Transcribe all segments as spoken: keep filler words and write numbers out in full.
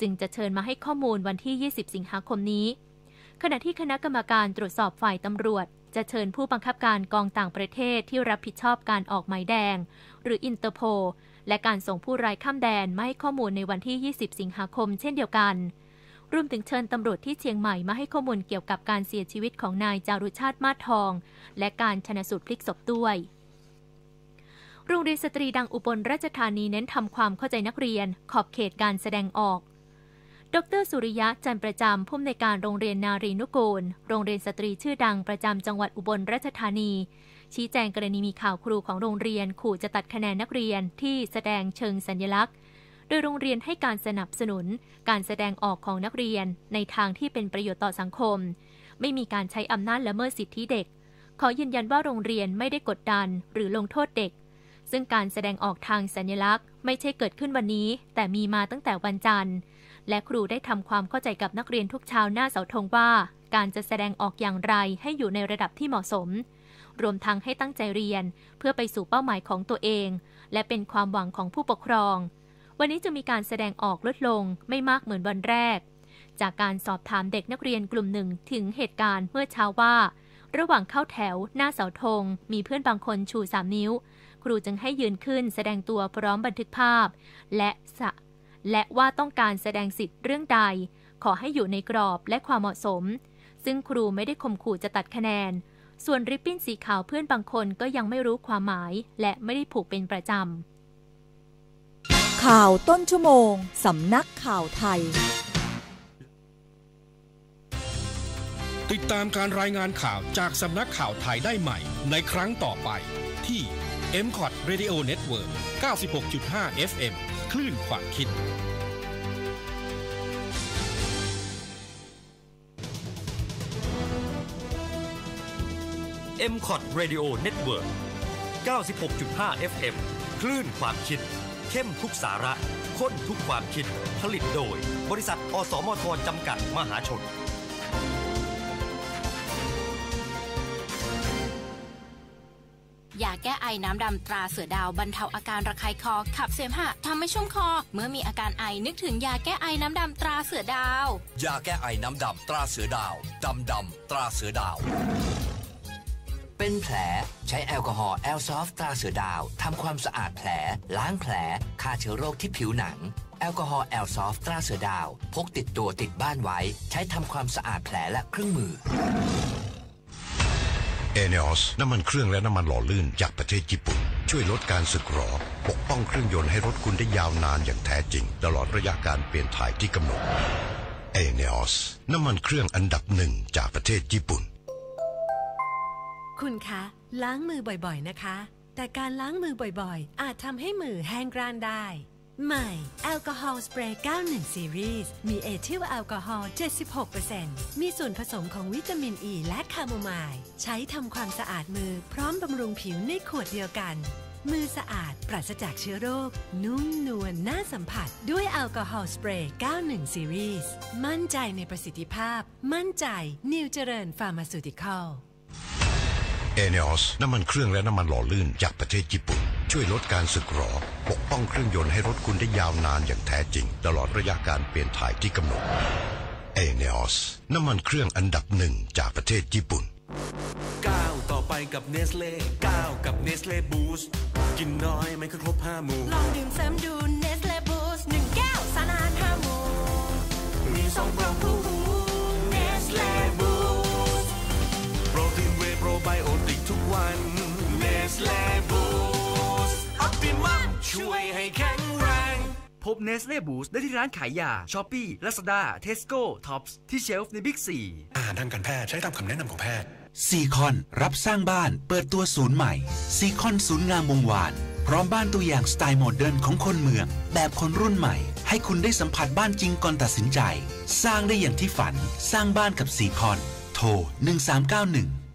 จึงจะเชิญมาให้ข้อมูลวันที่ยี่สิบสิงหาคมนี้ขณะที่คณะกรรมการตรวจสอบฝ่ายตำรวจจะเชิญผู้บังคับการกองต่างประเทศที่รับผิดชอบการออกหมายแดงหรืออินเตอร์โพลและการส่งผู้ร้ายข้ามแดนมาให้ข้อมูลในวันที่ยี่สิบสิงหาคมเช่นเดียวกันรวมถึงเชิญตำรวจที่เชียงใหม่มาให้ข้อมูลเกี่ยวกับการเสียชีวิตของนายจารุชาติมาศทองและการชันสูตรพลิกศพด้วยโรงเรียนสตรีดังอุบลราชธานีเน้นทำความเข้าใจนักเรียนขอบเขตการแสดงออกดร.สุริยะจันประจำผู้อำนวยการโรงเรียนนารีนุกูลโรงเรียนสตรีชื่อดังประจำจังหวัดอุบลราชธานีชี้แจงกรณีมีข่าวครูของโรงเรียนขู่จะตัดคะแนนนักเรียนที่แสดงเชิงสัญลักษณ์โดยโรงเรียนให้การสนับสนุนการแสดงออกของนักเรียนในทางที่เป็นประโยชน์ต่อสังคมไม่มีการใช้อำนาจละเมิดสิทธิเด็กขอยืนยันว่าโรงเรียนไม่ได้กดดันหรือลงโทษเด็กซึ่งการแสดงออกทางสัญลักษณ์ไม่ใช่เกิดขึ้นวันนี้แต่มีมาตั้งแต่วันจันทร์และครูได้ทำความเข้าใจกับนักเรียนทุกชาวหน้าเสาธงว่าการจะแสดงออกอย่างไรให้อยู่ในระดับที่เหมาะสมรวมทั้งให้ตั้งใจเรียนเพื่อไปสู่เป้าหมายของตัวเองและเป็นความหวังของผู้ปกครองวันนี้จะมีการแสดงออกลดลงไม่มากเหมือนวันแรกจากการสอบถามเด็กนักเรียนกลุ่มหนึ่งถึงเหตุการณ์เมื่อเช้าว่าระหว่างเข้าแถวหน้าเสาธงมีเพื่อนบางคนชูสามนิ้วครูจึงให้ยืนขึ้นแสดงตัวพร้อมบันทึกภาพและสะและว่าต้องการแสดงสิทธิ์เรื่องใดขอให้อยู่ในกรอบและความเหมาะสมซึ่งครูไม่ได้ข่มขู่จะตัดคะแนนส่วนริบบิ้นสีขาวเพื่อนบางคนก็ยังไม่รู้ความหมายและไม่ได้ผูกเป็นประจำข่าวต้นชั่วโมงสำนักข่าวไทยติดตามการรายงานข่าวจากสำนักข่าวไทยได้ใหม่ในครั้งต่อไปที่ เอ็ม คอท Radio Network เก้าสิบหกจุดห้า เอฟ เอ็ม คลื่นความคิดเอ็ม คอท Radio Network เก้าสิบหกจุดห้า เอฟ เอ็ม คลื่นความคิดเข้มทุกสาระข้นทุกความคิดผลิตโดยบริษัทอสมทจำกัดมหาชนยาแก้ไอน้ำดำตราเสือดาวบรรเทาอาการระคายคอขับเสมหะทำให้ชุ่มคอเมื่อมีอาการไอนึกถึงยาแก้ไอน้ำดำตราเสือดาวยาแก้ไอน้ำดำตราเสือดาวดำดำตราเสือดาวเป็นแผลใช้แอลกอฮอล์แอลซอฟตราเสือดาวทำความสะอาดแผลล้างแผลฆ่าเชื้อโรคที่ผิวหนังแอลกอฮอล์แอลซอฟตราเสือดาวพกติดตัวติดบ้านไว้ใช้ทำความสะอาดแผลและเครื่องมือเอเนอสน้ำมันเครื่องและน้ำมันหล่อลื่นจากประเทศญี่ปุ่นช่วยลดการสึกหรอปกป้องเครื่องยนต์ให้รถคุณได้ยาวนานอย่างแท้จริงตลอดระยะการเปลี่ยนถ่ายที่กำหนดเอเนอสน้ำมันเครื่องอันดับหนึ่งจากประเทศญี่ปุ่นคุณคะล้างมือบ่อยๆนะคะแต่การล้างมือบ่อยๆอาจทำให้มือแห้งกร้านได้ใหม่แอลกอฮอล์สเปรย์ เก้าสิบเอ็ด ซีรีส์มีเอทิลแอลกอฮอล์ เจ็ดสิบหกเปอร์เซ็นต์ มีส่วนผสมของวิตามินอ e ีและคาโมไมล์ใช้ทำความสะอาดมือพร้อมบำรุงผิวในขวดเดียวกันมือสะอาดปราศจากเชื้อโรคนุ่มนวลน่าสัมผัสด้วยแอลกอฮอล์สเปรย์ เก้าสิบเอ็ด ซีรีส์มั่นใจในประสิทธิภาพมั่นใจนิวเจริญฟาร์มาซูติคอลเอเนอสน้ำมันเครื่องและน้ำมันหล่อลื่นจากประเทศญี่ปุ่นช่วยลดการสึกหรอปกป้องเครื่องยนต์ให้รถคุณได้ยาวนานอย่างแท้จริงตลอดระยะการเปลี่ยนถ่ายที่กำหนดเอเนอสน้ำมันเครื่องอันดับหนึ่งจากประเทศญี่ปุ่นก้าวต่อไปกับเนสเล่ก้าวกับเนสเล่บูสต์กินน้อยไม่ครบห้าหมู่ลองดื่มเสริมดูเนสเล่บูสต์หนึ่งแก้วสารอาหารห้าหมู่มีสองโปรคู่หูเนสเล่บูสต์โปรตีนเวย์โปรไบโอติกทุกวันเนสเล่บูสต์อัพติมัมช่วยให้แข็งแรงพบเนสเล่บูสต์ได้ที่ร้านขายยาช้อปปี้ลาซาด้าเทสโก้ท็อปส์ที่เชลฟ์ในบิ๊กซีอาหารทางการแพทย์ใช้ตามคำแนะนำของแพทย์ซีคอนรับสร้างบ้านเปิดตัวศูนย์ใหม่ซีคอนศูนย์งามวงวานพร้อมบ้านตัวอย่างสไตล์โมเดิร์นของคนเมืองแบบคนรุ่นใหม่ให้คุณได้สัมผัสบ้านจริงก่อนตัดสินใจสร้างได้อย่างที่ฝันสร้างบ้านกับซีคอนโทรหนึ่งสามเก้าหนึ่ง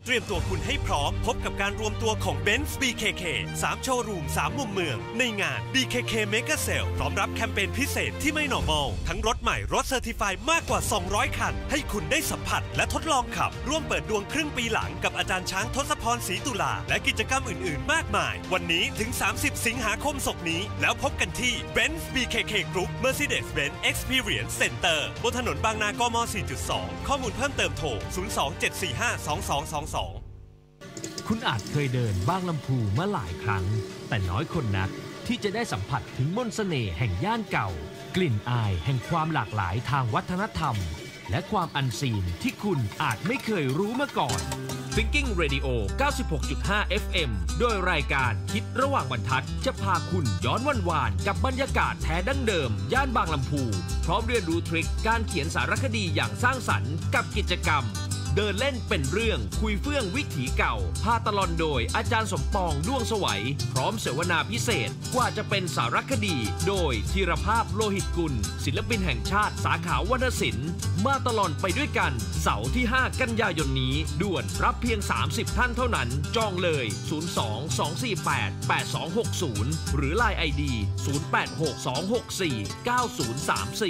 เตรียมตัวคุณให้พร้อมพบกับการรวมตัวของ Benz บี เค เค สามโชว์รูมสามมุมเมืองในงาน บี เค เค Mega Sale พร้อมรับแคมเปญพิเศษที่ไม่ normal ทั้งรถใหม่รถเซอร์ติฟายมากกว่าสองร้อยคันให้คุณได้สัมผัสและทดลองขับร่วมเปิดดวงครึ่งปีหลังกับอาจารย์ช้างทศพรศรีตุลาและกิจกรรมอื่นๆมากมายวันนี้ถึงสามสิบสิงหาคมศกนี้แล้วพบกันที่ Benz บี เค เค Group Mercedes-Benz Experience Center บนถนนบางนากม สี่จุดสอง ข้อมูลเพิ่มเติมโทร ศูนย์ สอง เจ็ด สี่ ห้า สอง สอง สอง สองคุณอาจเคยเดินบางลำพูมาหลายครั้งแต่น้อยคนนักที่จะได้สัมผัสถึงมนต์เสน่ห์แห่งย่านเก่ากลิ่นอายแห่งความหลากหลายทางวัฒนธรรมและความอันซีนที่คุณอาจไม่เคยรู้มาก่อน Thinking Radio เก้าสิบหกจุดห้า เอฟ เอ็ม โดยรายการคิดระหว่างบรรทัดจะพาคุณย้อนวันวานกับบรรยากาศแท้ดั้งเดิมย่านบางลำพูพร้อมเรียนรู้ทริคการเขียนสารคดีอย่างสร้างสรรค์กับกิจกรรมเดินเล่นเป็นเรื่องคุยเฟื่องวิถีเก่าพาตลอดโดยอาจารย์สมปองด้วงสวัยพร้อมเสวนาพิเศษกว่าจะเป็นสารคดีโดยธีรภาพโลหิตกุลศิลปินแห่งชาติสาขาวรรณศิลป์มาตลอดไปด้วยกันเสาร์ที่ห้ากันยายนนี้ด่วนรับเพียงสามสิบท่านเท่านั้นจองเลยศูนย์ สอง สอง สี่ แปด แปด สอง หก ศูนย์หรือ ไลน์ ไอ ดี ศูนย์ แปด หก สอง หก สี่ เก้า ศูนย์ สาม สี่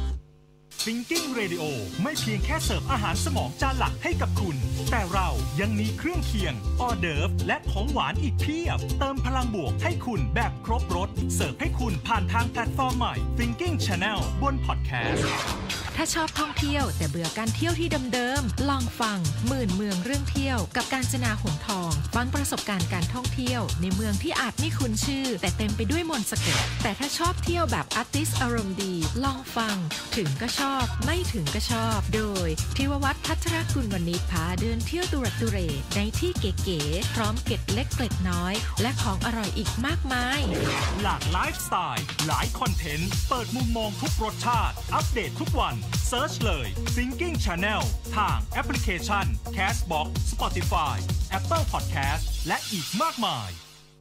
Thinking Radio ไม่เพียงแค่เสิร์ฟอาหารสมองจานหลักให้กับคุณแต่เรายังมีเครื่องเคียงออเดิร์ฟและของหวานอีกเพียบเติมพลังบวกให้คุณแบบครบรสเสิร์ฟให้คุณผ่านทางแพลตฟอร์มใหม่ Thinking Channel บน Podcast ถ้าชอบท่องเที่ยวแต่เบื่อการเที่ยวที่เดิมๆลองฟังหมื่นเมืองเรื่องเที่ยวกับกาญจนาหงส์ทองฟังประสบการณ์การท่องเที่ยวในเมืองที่อาจไม่คุ้นชื่อแต่เต็มไปด้วยมนต์เสน่ห์แต่ถ้าชอบเที่ยวแบบอาร์ติสต์อารมณ์ดีลองฟังถึงก็ชอบไม่ถึงก็ชอบโดยธิววัฒน์พัทรกุลวณิชพาเดินเที่ยวตุรตุเรในที่เก๋ๆพร้อมเกร็ดเล็กเกร็ดน้อยและของอร่อยอีกมากมายหลากไลฟ์สไตล์หลายคอนเทนต์เปิดมุมมองทุกรสชาติอัปเดตทุกวันเซิร์ชเลย Thinking Channel ทางแอปพลิเคชัน Castbox Spotify Apple Podcast และอีกมากมาย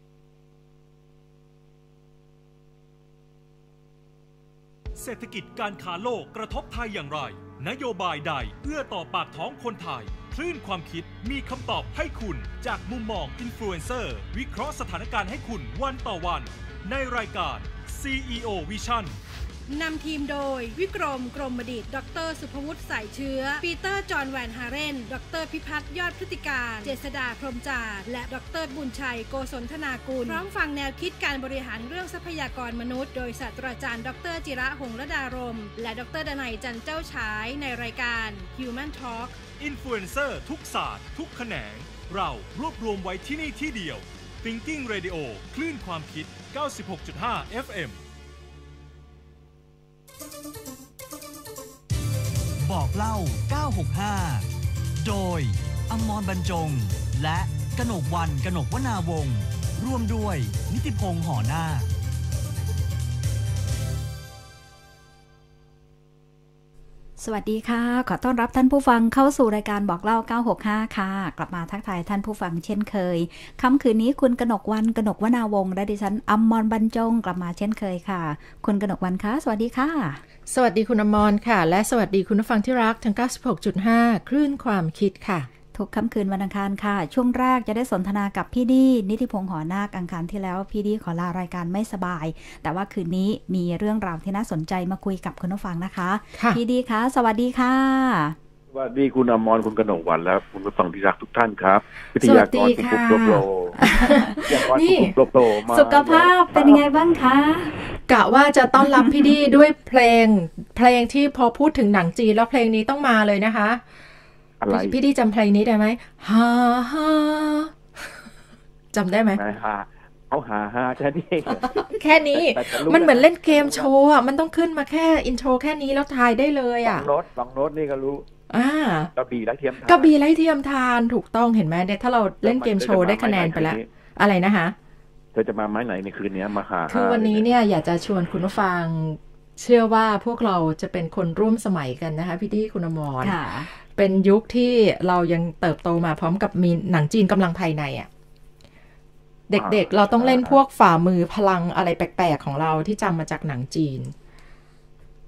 เศรษฐกิจการค้าโลกกระทบไทยอย่างไรนโยบายใดเอื้อต่อปากท้องคนไทยคลื่นความคิดมีคำตอบให้คุณจากมุมมองอินฟลูเอนเซอร์วิเคราะห์สถานการณ์ให้คุณวันต่อวันในรายการ ซี อี โอ Vision นำทีมโดยวิกรมกรมดิษฐ์ดรสุภวุฒิสายเชื้อปีเตอร์จอห์นแวนฮาเรนดรพิพัฒน์ยอดพฤติการเจษดาพรหมจาร์และดรบุญชัยโกศลธนากุลพร้อมฟังแนวคิดการบริหารเรื่องทรัพยากรมนุษย์โดยศาสตราจารย์ดรจิระหงส์ระดารมและดรดนัยจันเจ้าฉายในรายการ Human Talk อินฟลูเอนเซอร์ทุกศาสตร์ทุกแขนงเรารวบรวมไว้ที่นี่ที่เดียว Thinking Radio คลื่นความคิด เก้าสิบหกจุดห้า เอฟ เอ็มบอกเล่าเก้าหกห้าโดยอมรบรรจงและกนกวรรณ กนกวนาวงศ์ร่วมด้วยนิติพงษ์ห่อหน้าสวัสดีค่ะขอต้อนรับท่านผู้ฟังเข้าสู่รายการบอกเล่าเก้าหกห้าค่ะกลับมาทักทายท่านผู้ฟังเช่นเคยค่ำคืนนี้คุณกนกวรรณ กนกวนาวงศ์และดิฉันอมรบรรจงกลับมาเช่นเคยค่ะคุณกนกวรรณคะสวัสดีค่ะสวัสดีคุณอมรค่ะและสวัสดีคุณผู้ฟังที่รักทาง เก้าสิบหกจุดห้า คลื่นความคิดค่ะทุกค่ำคืนวันอังคารค่ะช่วงแรกจะได้สนทนากับพี่ดีนิติพงษ์หอนาคอังคารที่แล้วพี่ดีขอลารายการไม่สบายแต่ว่าคืนนี้มีเรื่องราวที่น่าสนใจมาคุยกับคุณผู้ฟังนะคะพี่ดีคะสวัสดีค่ะสวัสดีคุณอมรคุณกนกวรรณและคุณผู้ฟังที่รักทุกท่านครับวิทยากรสุขโปรวิทยากรสุขโปรมาสุขภาพเป็นยังไงบ้างคะกะว่าจะต้อนรับพี่ดีด้วยเพลงเพลงที่พอพูดถึงหนังจีนแล้วเพลงนี้ต้องมาเลยนะคะพี่ดีจำเพลงนี้ได้ไหมฮ่าฮ่าจำได้ไหมฮ่าเอาฮ่าฮ่าแค่นี้แค่นี้มันเหมือนเล่นเกมโชว์อ่ะมันต้องขึ้นมาแค่อินโทรแค่นี้แล้วทายได้เลยอ่ะสองโน้ตสองโน้ตนี่ก็รู้อ่ากระบี่ไร้เทียมทานกระบี่ไร้เทียมทานถูกต้องเห็นไหมเนี่ยถ้าเราเล่นเกมโชว์ได้คะแนนไปแล้วอะไรนะคะเธอจะมาไม้ไหนในคืนนี้มาหาคือวันนี้เนี่ยอยากจะชวนคุณผู้ฟังเชื่อว่าพวกเราจะเป็นคนร่วมสมัยกันนะคะพี่ดีคุณอมรเป็นยุคที่เรายังเติบโตมาพร้อมกับมีหนังจีนกำลังภายในอ่ะเด็กๆ เ, เราต้องเล่นพวกฝ่ามือพลังอะไรแปลกๆของเราที่จำมาจากหนังจีน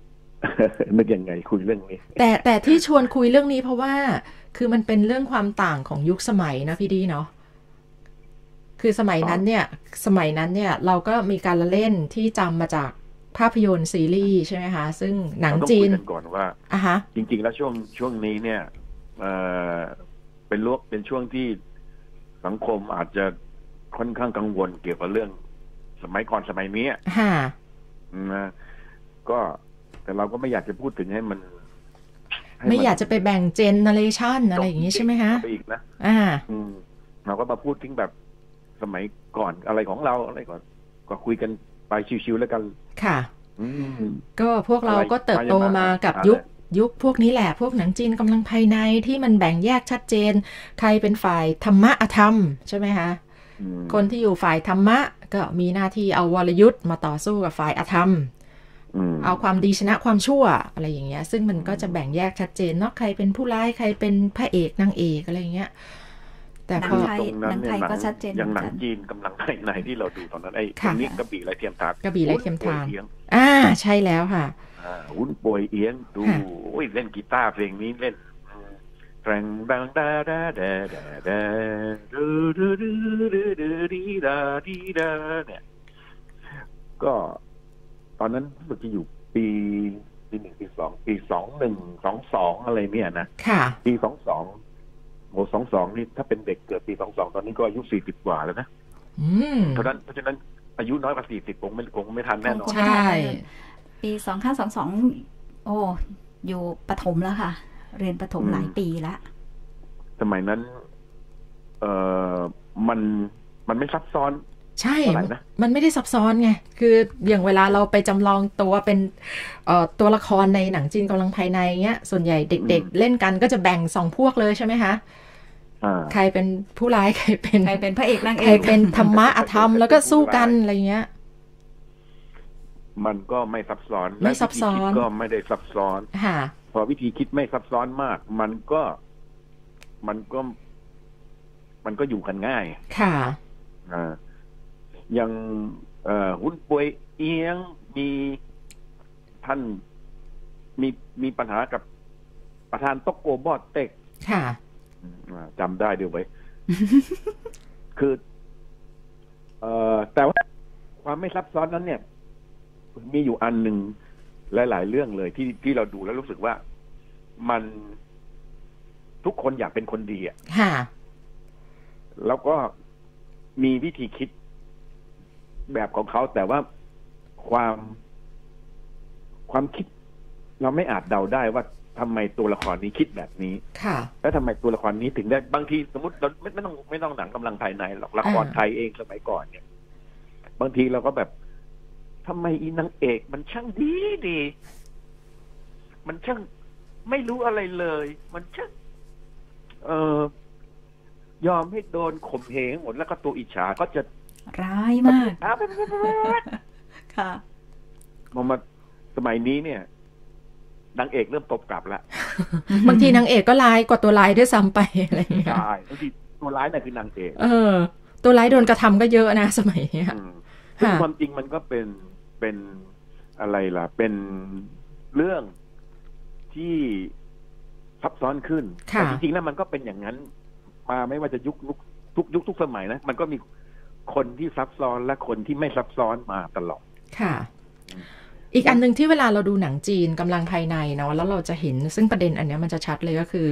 นึกยังไงคุยเรื่องนี้แต่แต่ที่ชวนคุยเรื่องนี้เพราะว่าคือมันเป็นเรื่องความต่างของยุคสมัยนะพี่ดีเนาะคือสมัยนั้นเนี่ยสมัยนั้นเนี่ยเราก็มีการละเล่นที่จำมาจากภาพยนตร์ซีรีส์ใช่ไหมคะซึ่งหนังจีนต้องคุยกันก่อนว่าอ่ะฮะจริงๆแล้วช่วงช่วงนี้เนี่ยเอ่อเป็นลวกเป็นช่วงที่สังคมอาจจะค่อนข้างกังวลเกี่ยวกับเรื่องสมัยก่อนสมัยนี้ค่ะนะก็แต่เราก็ไม่อยากจะพูดถึงให้มันไม่อยากจะไปแบ่งเจนเนอเรชันอะไรอย่างนี้ใช่ไหมคะไปอีกนะอ่าเราก็มาพูดถึงแบบสมัยก่อนอะไรของเราอะไรก่อนก็คุยกันไปชิวๆแล้วกันค่ะก็พวกเราก็เติบโตมากับยุคยุคพวกนี้แหละพวกหนังจีนกำลังภายในที่มันแบ่งแยกชัดเจนใครเป็นฝ่ายธรรมะอธรรมใช่ไหมคะคนที่อยู่ฝ่ายธรรมะก็มีหน้าที่เอาวรยุทธ์มาต่อสู้กับฝ่ายอธรรมเอาความดีชนะความชั่วอะไรอย่างเงี้ยซึ่งมันก็จะแบ่งแยกชัดเจนเนาะใครเป็นผู้ร้ายใครเป็นพระเอกนางเอกอะไรอย่างเงี้ยแต่พอตรงนั้นเนี่ยอย่างหนังจีนกำลังภายในที่เราดูตอนนั้นไอ้ตรงนี้กระบี่ไรเทียมทานกระบี่ไรเทียมทานอ่าใช่แล้วค่ะวุ้นป่วยเอียงดูโอ้ยเล่นกีตาร์เพลงนี้เล่นแรงดังดาดาดาดาดาดูดูดูดูดูดีดาดีดาเนี่ยก็ตอนนั้นรู้สึกจะอยู่ปีปีหนึ่งปีสองปีสองหนึ่งสองสองอะไรเนี่ยนะปีสองสองโอ้สองสองนี่ถ้าเป็นเด็กเกิดปีสองสองตอนนี้ก็อายุสี่สิบกว่าแล้วนะเพราะฉะนั้นเพราะฉะนั้นอายุน้อยกว่าสี่สิบคงไม่คงไม่ทันแน่นอนใช่ปีสองห้าสองสองโอ้อยู่ประถมแล้วค่ะเรียนประถมหลายปีแล้วสมัยนั้นเออมันมันไม่ซับซ้อนใช่มันไม่ได้ซับซ้อนไงคืออย่างเวลาเราไปจำลองตัวเป็นเอ่อตัวละครในหนังจีนกำลังภายในเงี้ยส่วนใหญ่เด็กๆเล่นกันก็จะแบ่งสองพวกเลยใช่ไหมคะใครเป็นผู้ร้ายใครเป็นใครเป็นพระเอกนางเอกใครเป็นธรรมะอธรรมแล้วก็สู้กันอะไรเงี้ยมันก็ไม่ซับซ้อนไม่ซับซ้อนก็ไม่ได้ซับซ้อนพอวิธีคิดไม่ซับซ้อนมากมันก็มันก็มันก็อยู่กันง่ายค่ะอ่ายังหุ้นป่วยเอียงมีท่านมีมีปัญหากับประธานต๊กโกบอดเต็กค่ะจำได้เดี๋ยวไว้ คือเอ่อแต่ว่าความไม่ซับซ้อนนั้นเนี่ยมีอยู่อันหนึ่งหลายๆเรื่องเลยที่ที่เราดูแล้วรู้สึกว่ามันทุกคนอยากเป็นคนดีอ่ะค่ะแล้วก็มีวิธีคิดแบบของเขาแต่ว่าความความคิดเราไม่อาจเดาได้ว่าทำไมตัวละครนี้คิดแบบนี้ค่ะแล้วทำไมตัวละครนี้ถึงได้บางทีสมมติเราไม่ไม่ต้องไม่ต้องหนังกำลังภายในหรอกละครไทยเองสมัยก่อนเนี่ยบางทีเราก็แบบทำไมอีนางเอกมันช่างดีดีมันช่างไม่รู้อะไรเลยมันช่างเอ่อยอมให้โดนข่มเหงหมดแล้วก็ตัวอิจฉาก็จะร้ายมากค่ะพอมาสมัยนี้เนี่ยนางเอกเริ่มตบกลับแล้วบางทีนางเอกก็ร้ายกว่าตัวร้ายด้วยซ้ำไปอะไรอย่างเงี้ยใช่บางทีตัวร้ายน่ะคือนางเอกเออตัวร้ายโดนกระทำก็เยอะนะสมัยนี้ซึ่งความจริงมันก็เป็นเป็นอะไรล่ะเป็นเรื่องที่ซับซ้อนขึ้นแต่จริงๆแล้วมันก็เป็นอย่างนั้นมาไม่ว่าจะยุคทุกยุคทุกสมัยนะมันก็มีคนที่ซับซ้อนและคนที่ไม่ซับซ้อนมาตลอดค่ะอีกอันนึงที่เวลาเราดูหนังจีนกำลังภายในเนาะแล้วเราจะเห็นซึ่งประเด็นอันนี้มันจะชัดเลยก็คือ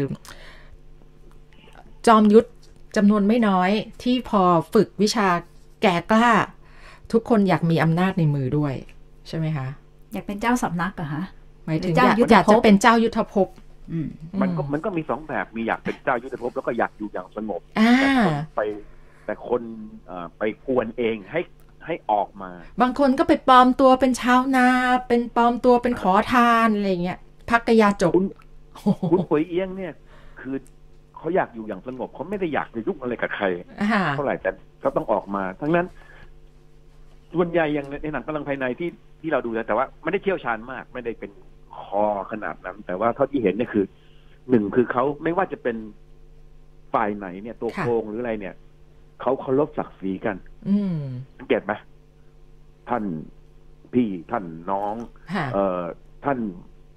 จอมยุทธจำนวนไม่น้อยที่พอฝึกวิชาแก่กล้าทุกคนอยากมีอำนาจในมือด้วยใช่ไหมคะอยากเป็นเจ้าสำนักเหรอคะหมายถึงอยากจะเป็นเจ้ายุทธภพมันก็มันก็มีสองแบบมีอยากเป็นเจ้ายุทธภพแล้วก็อยากอยู่อย่างสงบแต่คนไปแต่คนไปกวนเองให้ให้ออกมาบางคนก็ไปปลอมตัวเป็นชาวนาเป็นปลอมตัวเป็นขอทานอะไรเงี้ยพักกยาจกคุณป่วยเอี้ยงเนี่ยคือเขาอยากอยู่อย่างสงบเขาไม่ได้อยากจะยุ่งอะไรกับใครเท่าไหร่แต่เขาต้องออกมาทั้งนั้นส่วนใหญ่อย่างในหนังกำลังภายในที่ที่เราดูนะแต่ว่าไม่ได้เชี่ยวชาญมากไม่ได้เป็นคอขนาดนั้นแต่ว่าเท่าที่เห็นเนี่ยคือหนึ่งคือเขาไม่ว่าจะเป็นฝ่ายไหนเนี่ยตัวโกงหรืออะไรเนี่ยเขาเคารพศักดิ์ศรีกันสังเกตไหมท่านพี่ท่านน้องเอ่อท่าน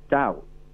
เจ้า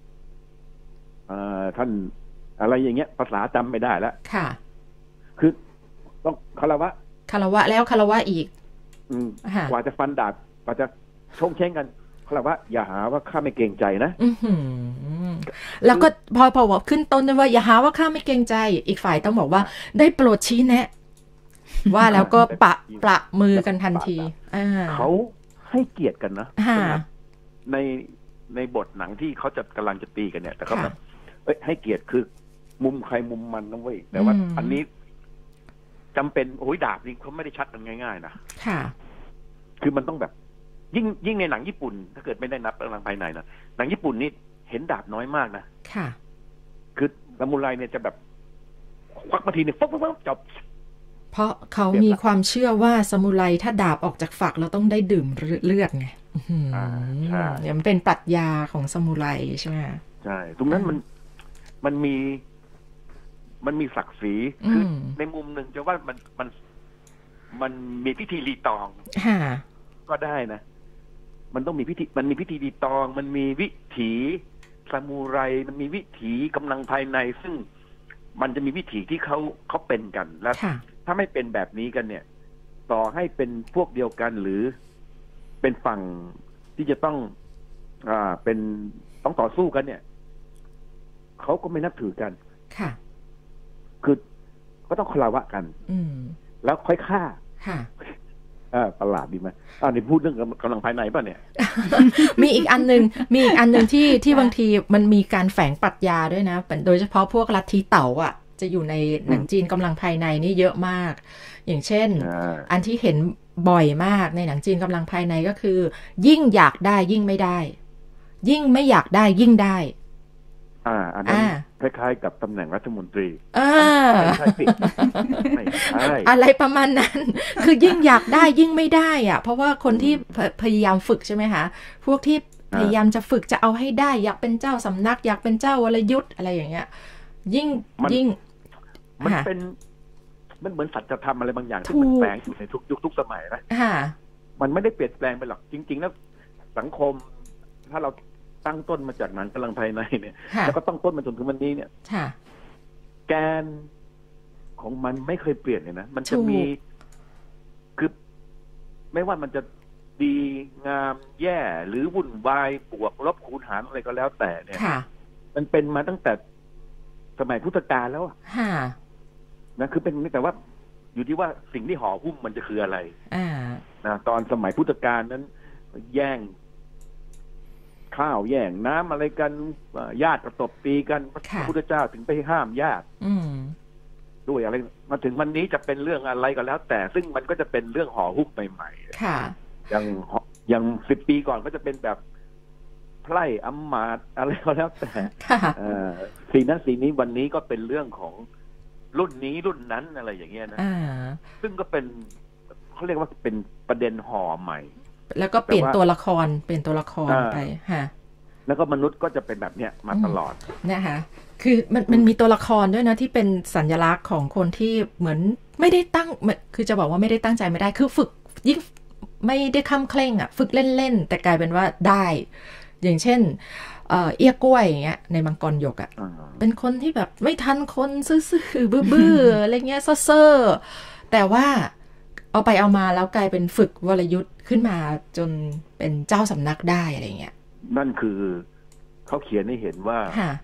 ท่านอะไรอย่างเงี้ยภาษาจำไม่ได้แล้วค่ะคือต้องคารวะคารวะแล้วคารวะอีกกว่าจะฟันดาบกว่าจะชงเช้งกันคารวะอย่าหาว่าข้าไม่เกรงใจนะแล้วก็พอพอบอกขึ้นต้นด้วยว่าอย่าหาว่าข้าไม่เกรงใจอีกฝ่ายต้องบอกว่าได้โปรดชี้แนะว่าแล้วก็ปะประมือกันทันทีเขาให้เกียรติกันนะในในบทหนังที่เขาจะกำลังจะตีกันเนี่ยแต่เขาแบบเอ้ยให้เกียรติคือมุมใครมุมมันนะเว้ยแต่ว่าอันนี้จำเป็นโอ้ยดาบนี่เขาไม่ได้ชัดกันง่ายๆนะค่ะคือมันต้องแบบยิ่งยิ่งในหนังญี่ปุ่นถ้าเกิดไม่ได้นับกำลังภายในนะหนังญี่ปุ่นนี่เห็นดาบน้อยมากนะค่ะคือซามูไรเนี่ยจะแบบควักมาทีเนี่ยปุ๊บปุ๊บปุ๊บจบเพราะเขามีความเชื่อว่าซามูไรถ้าดาบออกจากฝักเราต้องได้ดื่มเลือดไงใช่เนี่ยมันเป็นปรัชญาของซามูไรใช่ไหมใช่ตรงนั้นมันมันมีมันมีศักดิ์ศรีคือในมุมหนึ่งจะว่ามันมันมันมีพิธีรีตองก็ได้นะมันต้องมีพิธีมันมีพิธีรีตองมันมีวิถีซามูไรมันมีวิถีกำลังภายในซึ่งมันจะมีวิถีที่เขาเขาเป็นกันแล้วถ้าไม่เป็นแบบนี้กันเนี่ยต่อให้เป็นพวกเดียวกันหรือเป็นฝั่งที่จะต้องอ่าเป็นต้องต่อสู้กันเนี่ยเขาก็ไม่นับถือกันค่ะคือก็ต้องคารวะกันแล้วค่อยฆ่าค่ะอ่าประหลาดดีไหมอ่านี่พูดเรื่องกำลังภายในป่ะเนี่ยมีอีกอันนึงมีอีกอันนึงที่ที่บางทีมันมีการแฝงปรัชญาด้วยนะโดยเฉพาะพวกลัทธิเต๋าอ่ะจะอยู่ในหนังจีนกำลังภายในนี่เยอะมากอย่างเช่นอันที่เห็นบ่อยมากในหนังจีนกำลังภายในก็คือยิ่งอยากได้ยิ่งไม่ได้ยิ่งไม่อยากได้ยิ่งได้อ่าอันนั้นคล้ายๆกับตำแหน่งรัฐมนตรีอ่าใช่ปิดไม่ใช่อะไรประมาณนั้นคือยิ่งอยากได้ยิ่งไม่ได้อ่ะเพราะว่าคนที่พยายามฝึกใช่ไหมคะพวกที่พยายามจะฝึกจะเอาให้ได้อยากเป็นเจ้าสำนักอยากเป็นเจ้าวรยุทธ์อะไรอย่างเงี้ยยิ่งยิ่งมันเป็นมันเหมือนสัจธรรมอะไรบางอย่างที่มันแฝงอยู่ในทุกยุคทุกสมัยนะมันไม่ได้เปลี่ยนแปลงไปหรอกจริงๆแล้วสังคมถ้าเราตั้งต้นมาจากหนังกำลังภายในเนี่ยแล้วก็ต้องต้นมาจนถึงวันนี้เนี่ยแกนของมันไม่เคยเปลี่ยนเลยนะมันจะมีคือไม่ว่ามันจะดีงามแย่หรือวุ่นวายบวกลบคูณหารอะไรก็แล้วแต่เนี่ยมันเป็นมาตั้งแต่สมัยพุทธกาลแล้วนะคือเป็นแต่ว่าอยู่ที่ว่าสิ่งที่ห่อหุ้มมันจะคืออะไรนะตอนสมัยพุทธกาลนั้นแย่งข้าวแย่งน้ำอะไรกันญาติประตบตีกันพระพุทธเจ้าถึงไปห้ามญาติด้วยอะไรมาถึงวันนี้จะเป็นเรื่องอะไรก็แล้ว แต่ซึ่งมันก็จะเป็นเรื่องห่อหุ้มใหม่ๆอย่างอย่างสิบปีก่อนก็จะเป็นแบบไพร่อำมาตย์อะไรก็แล้วแต่สีนั้นสีนี้วันนี้ก็เป็นเรื่องของรุ่นนี้รุ่นนั้นอะไรอย่างเงี้ยนะซึ่งก็เป็นเขาเรียกว่าเป็นประเด็นห่อใหม่แล้วก็เปลี่ยนตัวละครเปลี่ยนตัวละครไปค่ะแล้วก็มนุษย์ก็จะเป็นแบบเนี้ยมาตลอดนะคะคือมันมันมีตัวละครด้วยนะที่เป็นสัญลักษณ์ของคนที่เหมือนไม่ได้ตั้งคือจะบอกว่าไม่ได้ตั้งใจไม่ได้คือฝึกยิ่งไม่ได้ค้ำเคร่งอ่ะฝึกเล่นๆแต่กลายเป็นว่าได้อย่างเช่นเอ่อเอี้ยกล้วยอย่างเงี้ยในมังกรหยกอ่ะเป็นคนที่แบบไม่ทันคนซื่อๆบื้อๆอะไรเงี้ยเซ่อๆแต่ว่าเอาไปเอามาแล้วกลายเป็นฝึกวรยุทธ์ขึ้นมาจนเป็นเจ้าสำนักได้อะไรเงี้ยนั่นคือเขาเขียนให้เห็นว่า